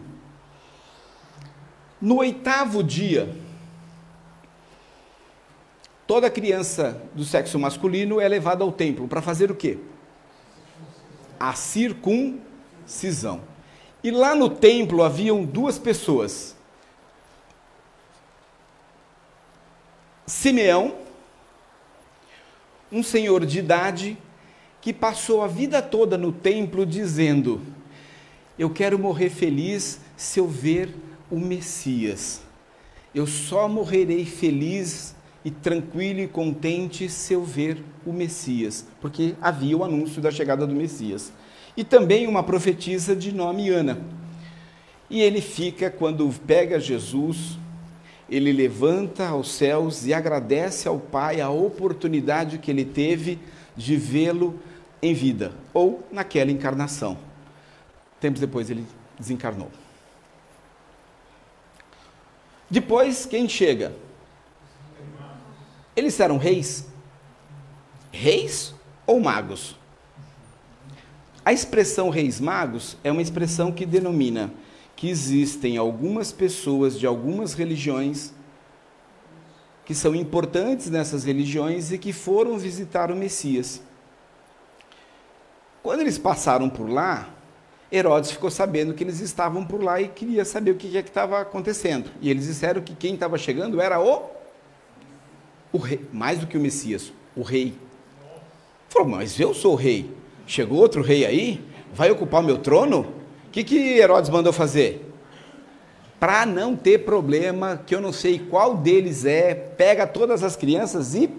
No 8º dia, toda criança do sexo masculino é levada ao templo para fazer o quê? A circuncisão. E lá no templo haviam duas pessoas. Simeão, um senhor de idade, que passou a vida toda no templo dizendo: eu quero morrer feliz se eu ver o Messias. Eu só morrerei feliz e tranquilo e contente se eu ver o Messias, porque havia o anúncio da chegada do Messias. E também uma profetisa de nome Ana. E ele fica, quando pega Jesus, ele levanta aos céus e agradece ao Pai a oportunidade que ele teve de vê-lo em vida, ou naquela encarnação. Tempos depois ele desencarnou. Depois, quem chega? Eles eram reis? Reis ou magos? A expressão reis magos é uma expressão que denomina que existem algumas pessoas de algumas religiões que são importantes nessas religiões e que foram visitar o Messias. Quando eles passaram por lá, Herodes ficou sabendo que eles estavam por lá e queria saber o que estava acontecendo. E eles disseram que quem estava chegando era o rei, mais do que o Messias, o rei. Falou: mas eu sou o rei. Chegou outro rei aí? Vai ocupar o meu trono? O que Herodes mandou fazer? Para não ter problema, que eu não sei qual deles é, pega todas as crianças e...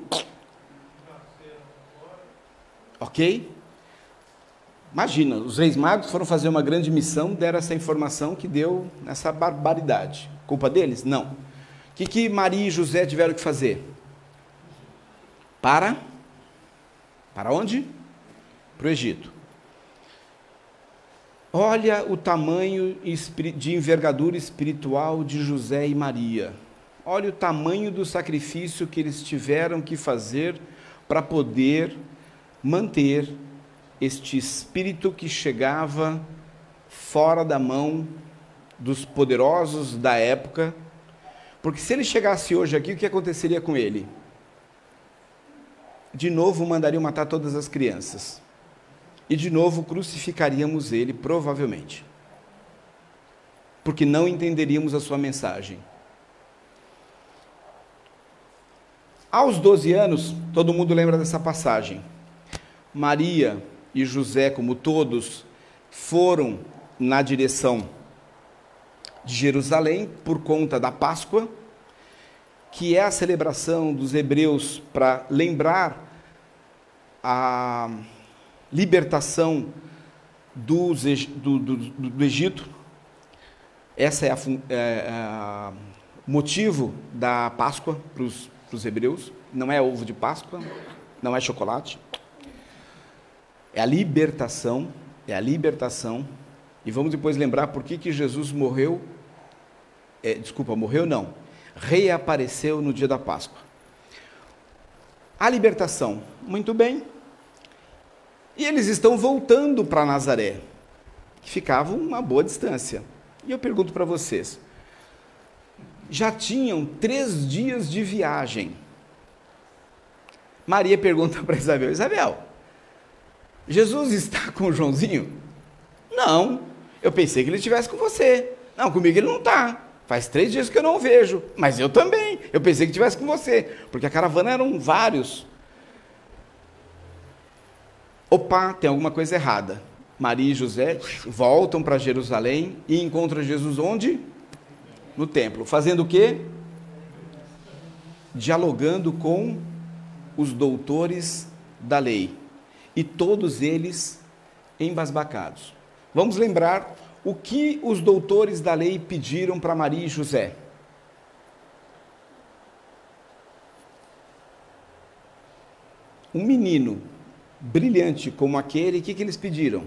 Ok? Imagina, os reis magos foram fazer uma grande missão, deram essa informação que deu essa barbaridade. Culpa deles? Não. O que Maria e José tiveram que fazer? Para onde? Para o Egito. Olha o tamanho de envergadura espiritual de José e Maria. Olha o tamanho do sacrifício que eles tiveram que fazer para poder manter este espírito que chegava fora da mão dos poderosos da época. Porque se ele chegasse hoje aqui, o que aconteceria com ele? De novo mandariam matar todas as crianças. E de novo crucificaríamos ele, provavelmente. Porque não entenderíamos a sua mensagem. Aos 12 anos, todo mundo lembra dessa passagem. Maria e José, como todos, foram na direção de Jerusalém por conta da Páscoa, que é a celebração dos hebreus para lembrar a libertação do Egito. Essa é o motivo da Páscoa para os hebreus. Não é ovo de Páscoa, não é chocolate. É a libertação, E vamos depois lembrar por que Jesus morreu. Morreu não. Reapareceu no dia da Páscoa. A libertação, muito bem. E eles estão voltando para Nazaré, que ficava uma boa distância. E eu pergunto para vocês, já tinham 3 dias de viagem. Maria pergunta para Isabel, Isabel, Jesus está com o Joãozinho? Não, eu pensei que ele estivesse com você. Não, comigo ele não está. Faz 3 dias que eu não o vejo, mas eu também. Eu pensei que estivesse com você, porque a caravana eram vários. Opa, tem alguma coisa errada. Maria e José voltam para Jerusalém e encontram Jesus onde? No templo. Fazendo o quê? Dialogando com os doutores da lei. E todos eles embasbacados. Vamos lembrar o que os doutores da lei pediram para Maria e José. Um menino brilhante como aquele, o que eles pediram?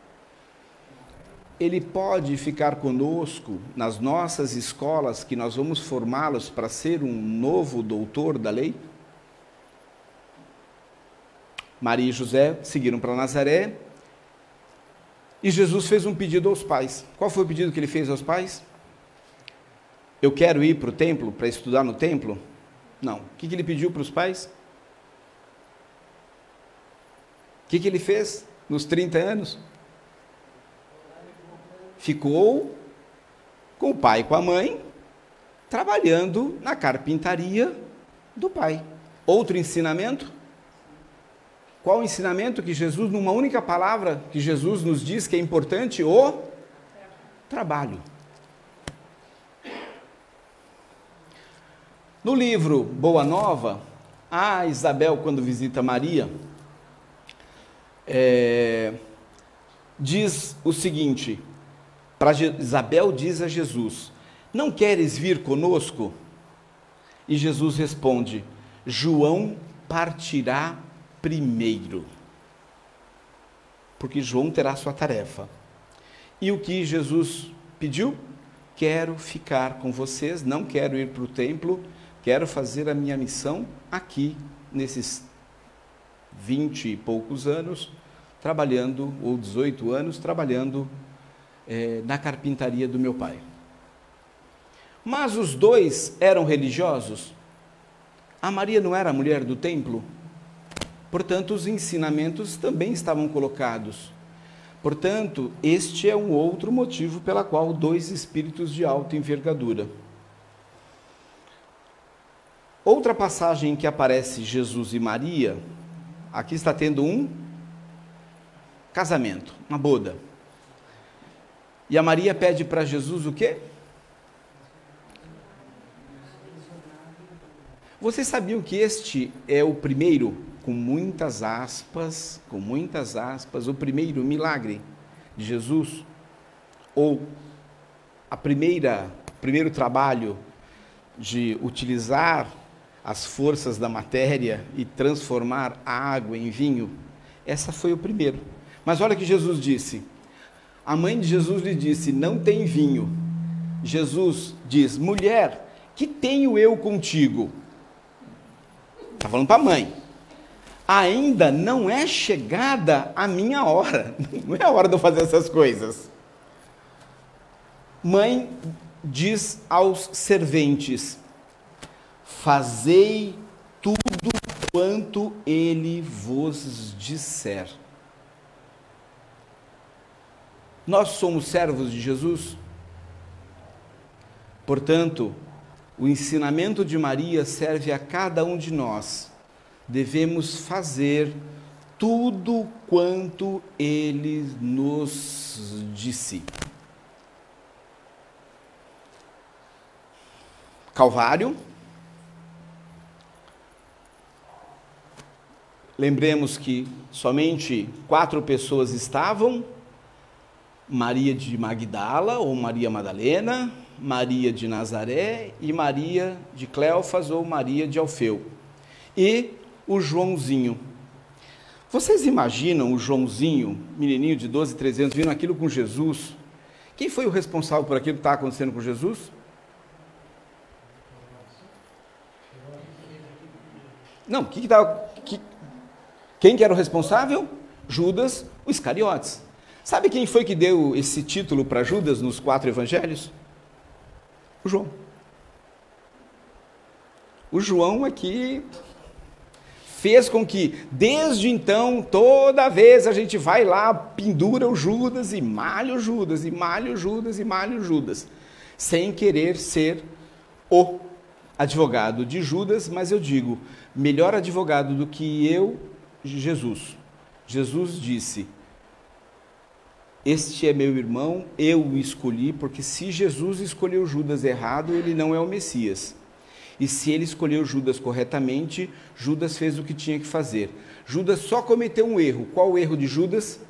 Ele pode ficar conosco nas nossas escolas, que nós vamos formá-los para ser um novo doutor da lei? Maria e José seguiram para Nazaré, e Jesus fez um pedido aos pais. Qual foi o pedido que ele fez aos pais? Eu quero ir para o templo, para estudar no templo? Não. O que ele pediu para os pais? O que ele fez nos 30 anos? Ficou com o pai e com a mãe, trabalhando na carpintaria do pai. Outro ensinamento? Qual o ensinamento que Jesus, numa única palavra, que Jesus nos diz que é importante? O trabalho. No livro Boa Nova, a Isabel, quando visita Maria, diz o seguinte, Isabel diz a Jesus, não queres vir conosco? E Jesus responde, João partirá primeiro, porque João terá sua tarefa. E o que Jesus pediu? Quero ficar com vocês, não quero ir para o templo, quero fazer a minha missão aqui, nesses 20 e poucos anos, trabalhando, ou 18 anos, trabalhando na carpintaria do meu pai. Mas os dois eram religiosos? A Maria não era a mulher do templo? Portanto, os ensinamentos também estavam colocados. Portanto, este é um outro motivo pela qual 2 espíritos de alta envergadura. Outra passagem em que aparece Jesus e Maria, aqui está tendo um casamento, uma boda. E a Maria pede para Jesus o quê? Vocês sabiam que este é o primeiro, com muitas aspas, o primeiro milagre de Jesus? Ou primeiro trabalho de utilizar as forças da matéria e transformar a água em vinho? Essa foi o primeiro. Mas olha o que Jesus disse. A mãe de Jesus lhe disse, não tem vinho. Jesus diz, mulher, que tenho eu contigo? Está falando para a mãe. Ainda não é chegada a minha hora. Não é a hora de eu fazer essas coisas. Mãe diz aos serventes, fazei tudo quanto ele vos disser. Nós somos servos de Jesus? Portanto, o ensinamento de Maria serve a cada um de nós. Devemos fazer tudo quanto ele nos disse. Calvário. lembremos que somente 4 pessoas estavam: Maria de Magdala, ou Maria Madalena, Maria de Nazaré e Maria de Cleofas, ou Maria de Alfeu, e o Joãozinho. Vocês imaginam o Joãozinho, menininho de 12, 13 anos, vindo aquilo com Jesus? Quem foi o responsável por aquilo que está acontecendo com Jesus? Não, quem que era o responsável? Judas, o Iscariotes. Sabe quem foi que deu esse título para Judas nos 4 evangelhos? O João. O João é que fez com que, desde então, toda vez a gente vai lá, pendura o Judas e malha o Judas, e malha o Judas, e malha o Judas, sem querer ser o advogado de Judas, mas eu digo, melhor advogado do que eu, Jesus. Jesus disse: este é meu irmão, eu o escolhi, porque se Jesus escolheu Judas errado, ele não é o Messias. E se ele escolheu Judas corretamente, Judas fez o que tinha que fazer. Judas só cometeu um erro. Qual o erro de Judas?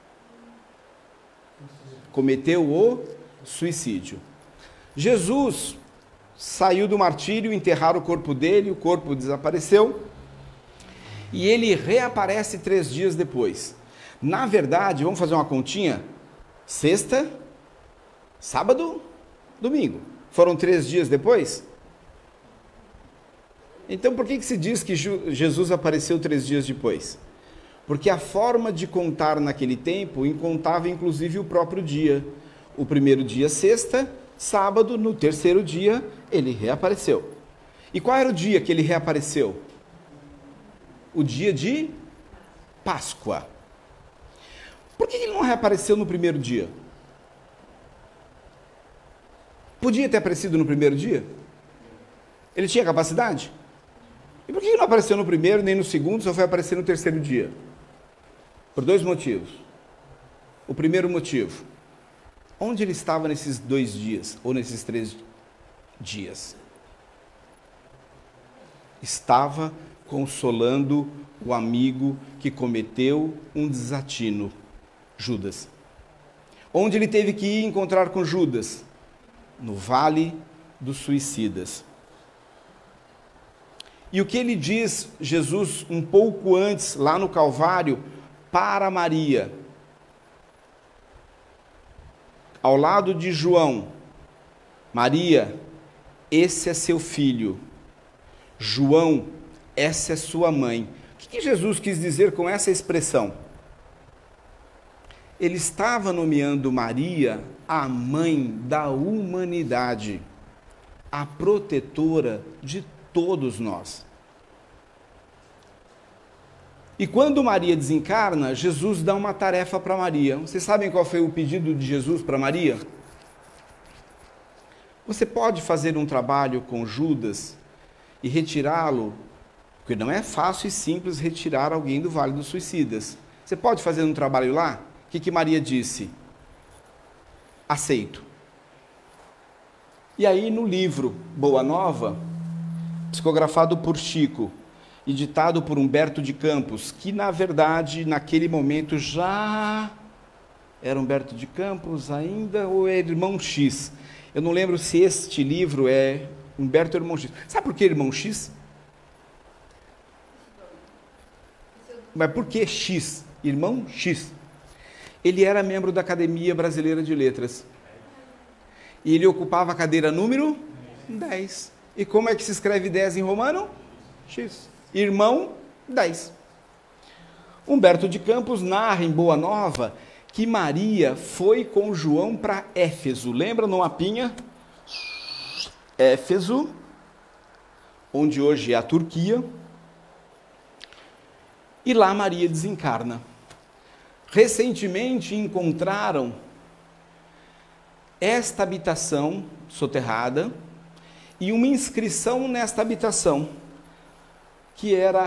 Cometeu o suicídio. Jesus saiu do martírio, enterraram o corpo dele, o corpo desapareceu, e ele reaparece 3 dias depois. Na verdade, vamos fazer uma continha? Sexta, sábado, domingo. Foram 3 dias depois? Então, por que se diz que Jesus apareceu 3 dias depois? Porque a forma de contar naquele tempo contava inclusive o próprio dia. O primeiro dia, sexta, sábado, no terceiro dia, ele reapareceu. E qual era o dia que ele reapareceu? O dia de Páscoa. Por que ele não reapareceu no primeiro dia? Podia ter aparecido no primeiro dia? Ele tinha capacidade? E por que ele não apareceu no primeiro nem no segundo, só foi aparecer no terceiro dia? Por 2 motivos. O primeiro motivo: onde ele estava nesses 2 dias, ou nesses 3 dias? Estava consolando o amigo que cometeu um desatino, Judas. Onde ele teve que ir encontrar com Judas? No Vale dos Suicidas. E o que ele diz, Jesus, um pouco antes, lá no Calvário, para Maria? Ao lado de João: Maria, esse é seu filho. João, essa é sua mãe. O que Jesus quis dizer com essa expressão? Ele estava nomeando Maria a mãe da humanidade, a protetora de todos nós. E quando Maria desencarna, Jesus dá uma tarefa para Maria. Vocês sabem qual foi o pedido de Jesus para Maria? Você pode fazer um trabalho com Judas e retirá-lo, porque não é fácil e simples retirar alguém do Vale dos Suicidas. Você pode fazer um trabalho lá? O que Maria disse? Aceito. E aí no livro Boa Nova, psicografado por Chico e ditado por Humberto de Campos, que na verdade naquele momento já era Humberto de Campos ainda, ou é Irmão X? Eu não lembro se este livro é Humberto Irmão X. Sabe por que Irmão X? Mas por que X? Irmão X. Ele era membro da Academia Brasileira de Letras. E ele ocupava a cadeira número 10. E como é que se escreve 10 em romano? X. Irmão 10. Humberto de Campos narra em Boa Nova que Maria foi com João para Éfeso. Lembra no mapinha? Éfeso, onde hoje é a Turquia. E lá Maria desencarna. Recentemente encontraram esta habitação soterrada e uma inscrição nesta habitação, que era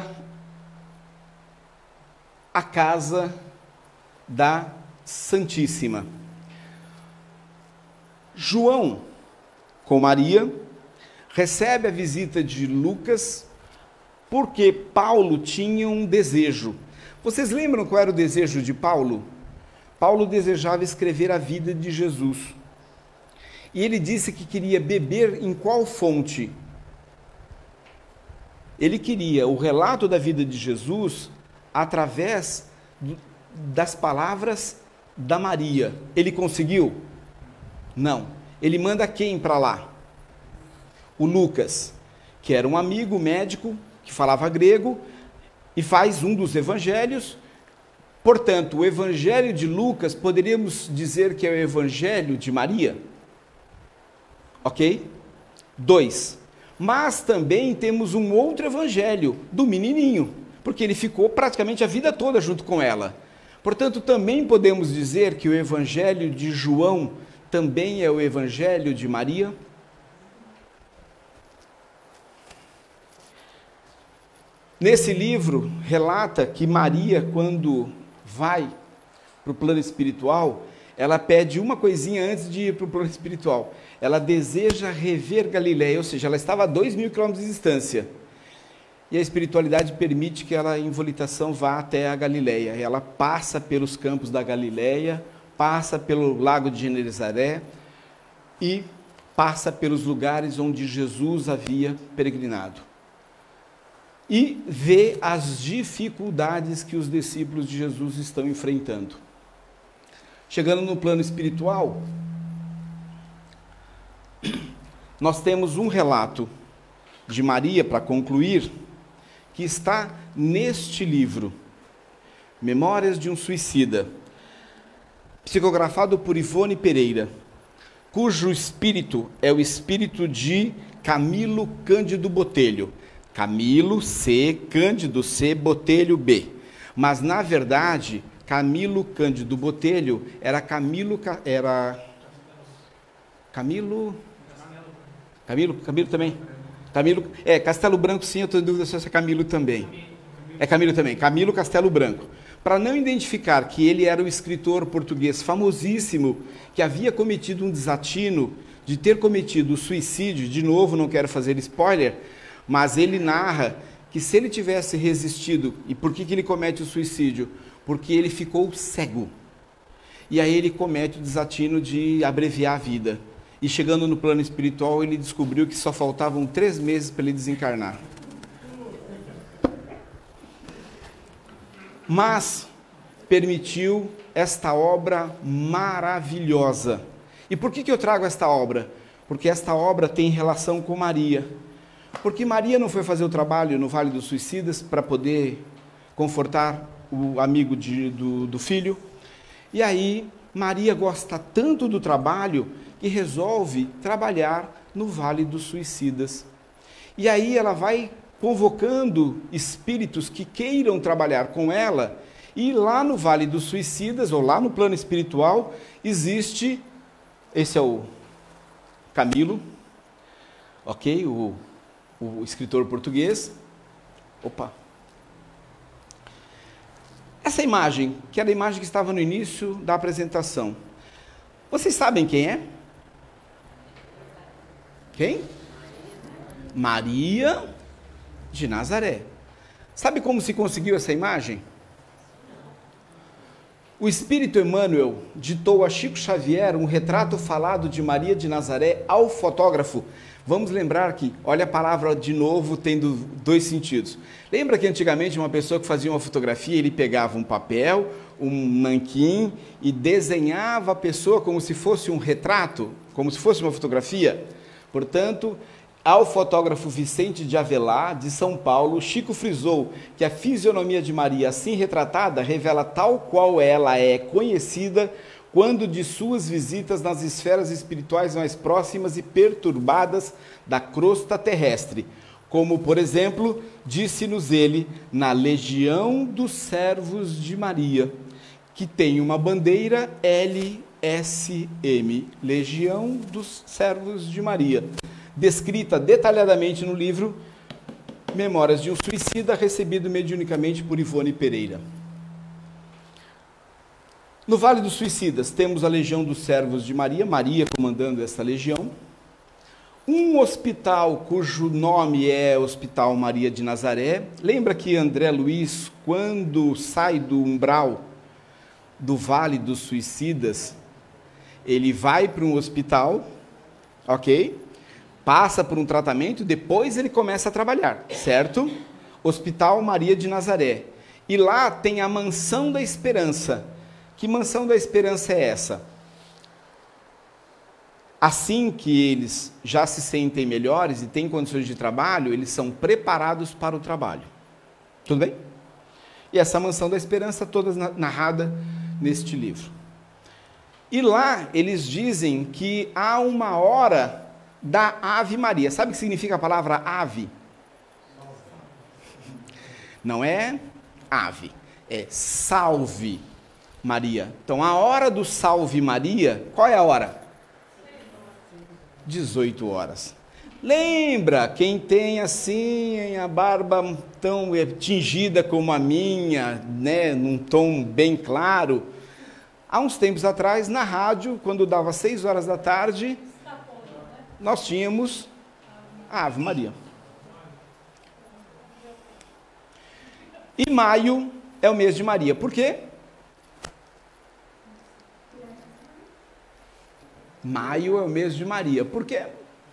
a casa da Santíssima. João, com Maria, recebe a visita de Lucas, Porque Paulo tinha um desejo. Vocês lembram qual era o desejo de Paulo? Paulo desejava escrever a vida de Jesus. E ele disse que queria beber em qual fonte? Ele queria o relato da vida de Jesus através das palavras da Maria. Ele conseguiu? Não. Ele manda quem para lá? O Lucas, que era um amigo médico, que falava grego, e faz um dos evangelhos. Portanto, o evangelho de Lucas, poderíamos dizer que é o evangelho de Maria? Ok? 2. Mas também temos um outro evangelho, do menininho, porque ele ficou praticamente a vida toda junto com ela. Portanto, também podemos dizer que o evangelho de João também é o evangelho de Maria? Nesse livro, relata que Maria, quando vai para o plano espiritual, ela pede uma coisinha antes de ir para o plano espiritual. Ela deseja rever Galileia, ou seja, ela estava a 2.000 quilômetros de distância. E a espiritualidade permite que ela, em volitação, vá até a Galileia. Ela passa pelos campos da Galileia, passa pelo lago de Genezaré e passa pelos lugares onde Jesus havia peregrinado. E vê as dificuldades que os discípulos de Jesus estão enfrentando. Chegando no plano espiritual, nós temos um relato de Maria, para concluir, que está neste livro, Memórias de um Suicida, psicografado por Ivone Pereira, cujo espírito é o espírito de Camilo Cândido Botelho. Camilo C, Cândido C, Botelho B. Mas, na verdade, Camilo Cândido Botelho era Camilo também? Castelo Branco, sim, eu estou em dúvida se é Camilo também. É Camilo também, Camilo Castelo Branco. Para não identificar que ele era o escritor português famosíssimo, que havia cometido um desatino, de ter cometido o suicídio, de novo, não quero fazer spoiler, mas ele narra que se ele tivesse resistido, e por que ele comete o suicídio? Porque ele ficou cego. E aí ele comete o desatino de abreviar a vida. E chegando no plano espiritual, ele descobriu que só faltavam 3 meses para ele desencarnar. Mas permitiu esta obra maravilhosa. E por que eu trago esta obra? Porque esta obra tem relação com Maria. Porque Maria não foi fazer o trabalho no Vale dos Suicidas para poder confortar o amigo do filho. E aí, Maria gosta tanto do trabalho que resolve trabalhar no Vale dos Suicidas. E aí ela vai convocando espíritos que queiram trabalhar com ela. E lá no Vale dos Suicidas, ou lá no plano espiritual, existe, esse é o Camilo, ok? O escritor português. Opa! Essa imagem, que era a imagem que estava no início da apresentação. Vocês sabem quem é? Quem? Maria de Nazaré. Sabe como se conseguiu essa imagem? O Espírito Emmanuel ditou a Chico Xavier um retrato falado de Maria de Nazaré ao fotógrafo. Vamos lembrar que, olha a palavra de novo tendo 2 sentidos. Lembra que antigamente uma pessoa que fazia uma fotografia, ele pegava um papel, um nanquim e desenhava a pessoa como se fosse um retrato, como se fosse uma fotografia? Portanto, ao fotógrafo Vicente de Avelar, de São Paulo, Chico frisou que a fisionomia de Maria assim retratada revela tal qual ela é conhecida quando de suas visitas nas esferas espirituais mais próximas e perturbadas da crosta terrestre, como, por exemplo, disse-nos ele na Legião dos Servos de Maria, que tem uma bandeira LSM, Legião dos Servos de Maria, descrita detalhadamente no livro Memórias de um Suicida, recebido mediunicamente por Ivone Pereira. No Vale dos Suicidas, temos a Legião dos Servos de Maria, Maria comandando essa legião. Um hospital cujo nome é Hospital Maria de Nazaré. Lembra que André Luiz, quando sai do umbral do Vale dos Suicidas, ele vai para um hospital, ok? Passa por um tratamento, depois ele começa a trabalhar, certo? Hospital Maria de Nazaré. E lá tem a Mansão da Esperança. Que Mansão da Esperança é essa? Assim que eles já se sentem melhores e têm condições de trabalho, eles são preparados para o trabalho. Tudo bem? E essa Mansão da Esperança toda narrada neste livro. E lá eles dizem que há uma hora da Ave Maria. Sabe o que significa a palavra ave? Não é ave, é salve Maria. Então, a hora do salve Maria, qual é a hora? 18 horas. Lembra, quem tem assim a barba tão tingida como a minha, né, num tom bem claro, há uns tempos atrás, na rádio, quando dava 6 horas da tarde, nós tínhamos a Ave Maria. E maio é o mês de Maria. Por quê? Maio é o mês de Maria. Por quê?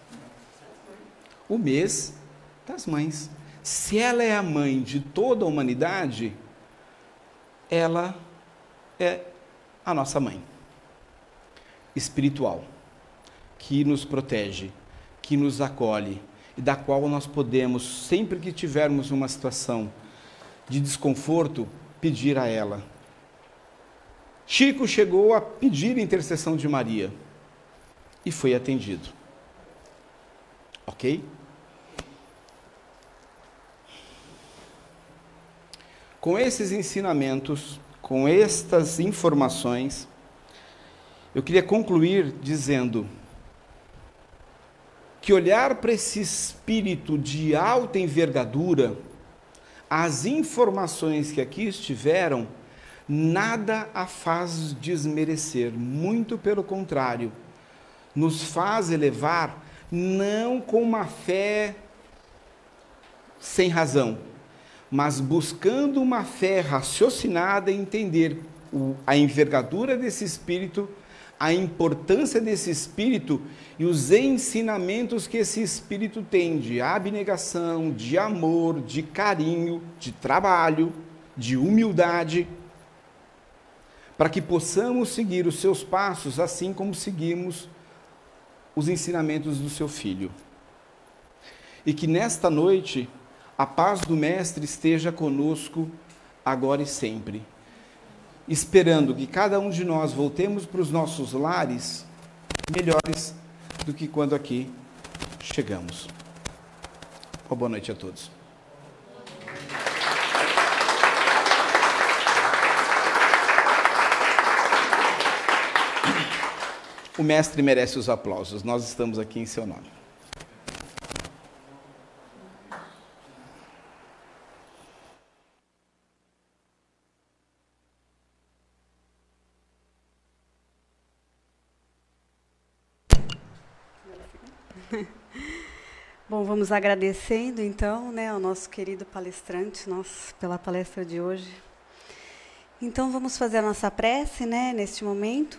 O mês das mães. Se ela é a mãe de toda a humanidade, ela é a nossa mãe espiritual, que nos protege, que nos acolhe e da qual nós podemos, sempre que tivermos uma situação de desconforto, pedir a ela. Chico chegou a pedir a intercessão de Maria e foi atendido. Ok? Com esses ensinamentos, com estas informações, eu queria concluir dizendo que olhar para esse espírito de alta envergadura, as informações que aqui estiveram, nada a faz desmerecer, muito pelo contrário, nos faz elevar, não com uma fé sem razão, mas buscando uma fé raciocinada e entender a envergadura desse espírito, a importância desse espírito e os ensinamentos que esse espírito tem de abnegação, de amor, de carinho, de trabalho, de humildade, para que possamos seguir os seus passos assim como seguimos os ensinamentos do seu Filho. E que nesta noite a paz do Mestre esteja conosco agora e sempre, esperando que cada um de nós voltemos para os nossos lares melhores do que quando aqui chegamos. Uma boa noite a todos. O Mestre merece os aplausos, nós estamos aqui em seu nome. Bom, vamos agradecendo então, né, ao nosso querido palestrante, pela palestra de hoje. Então vamos fazer a nossa prece, né, neste momento.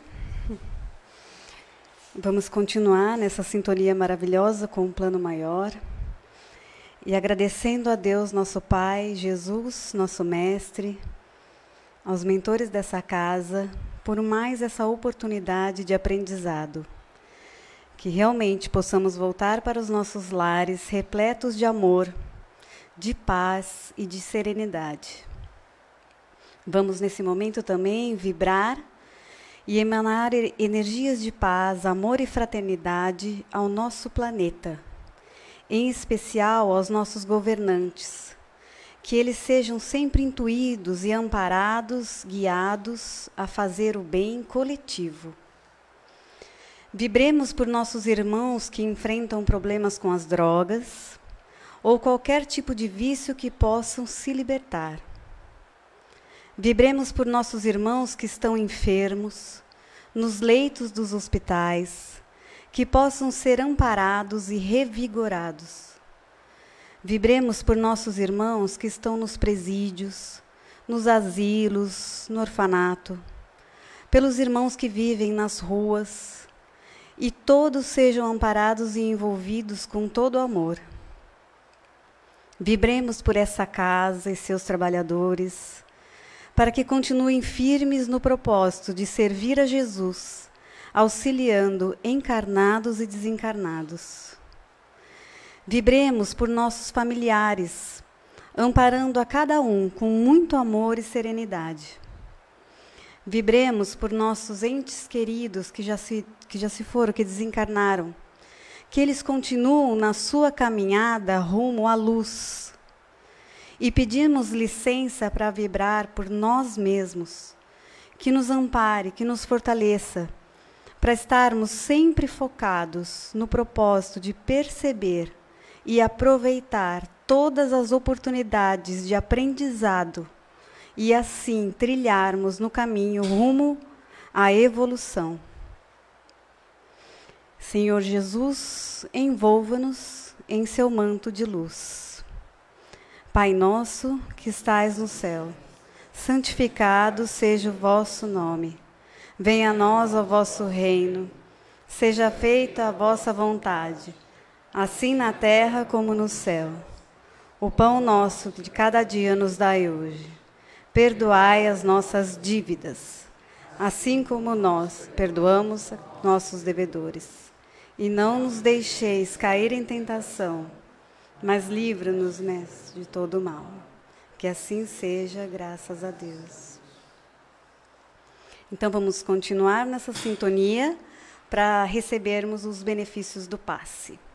Vamos continuar nessa sintonia maravilhosa com o plano maior. E agradecendo a Deus, nosso Pai, Jesus, nosso Mestre, aos mentores dessa casa, por mais essa oportunidade de aprendizado. Que realmente possamos voltar para os nossos lares repletos de amor, de paz e de serenidade. Vamos, nesse momento, também vibrar e emanar energias de paz, amor e fraternidade ao nosso planeta, em especial aos nossos governantes, que eles sejam sempre intuídos e amparados, guiados a fazer o bem coletivo. Vibremos por nossos irmãos que enfrentam problemas com as drogas ou qualquer tipo de vício que possam se libertar. Vibremos por nossos irmãos que estão enfermos, nos leitos dos hospitais, que possam ser amparados e revigorados. Vibremos por nossos irmãos que estão nos presídios, nos asilos, no orfanato, pelos irmãos que vivem nas ruas, e todos sejam amparados e envolvidos com todo o amor. Vibremos por essa casa e seus trabalhadores, para que continuem firmes no propósito de servir a Jesus, auxiliando encarnados e desencarnados. Vibremos por nossos familiares, amparando a cada um com muito amor e serenidade. Vibremos por nossos entes queridos que já se foram, que desencarnaram, que eles continuam na sua caminhada rumo à luz. E pedimos licença para vibrar por nós mesmos, que nos ampare, que nos fortaleça, para estarmos sempre focados no propósito de perceber e aproveitar todas as oportunidades de aprendizado e assim trilharmos no caminho rumo à evolução. Senhor Jesus, envolva-nos em seu manto de luz. Pai nosso que estais no céu, santificado seja o vosso nome. Venha a nós o vosso reino. Seja feita a vossa vontade, assim na terra como no céu. O pão nosso de cada dia nos dai hoje. Perdoai as nossas dívidas, assim como nós perdoamos nossos devedores. E não nos deixeis cair em tentação, mas livra-nos, Mestre, de todo mal. Que assim seja, graças a Deus. Então vamos continuar nessa sintonia para recebermos os benefícios do passe.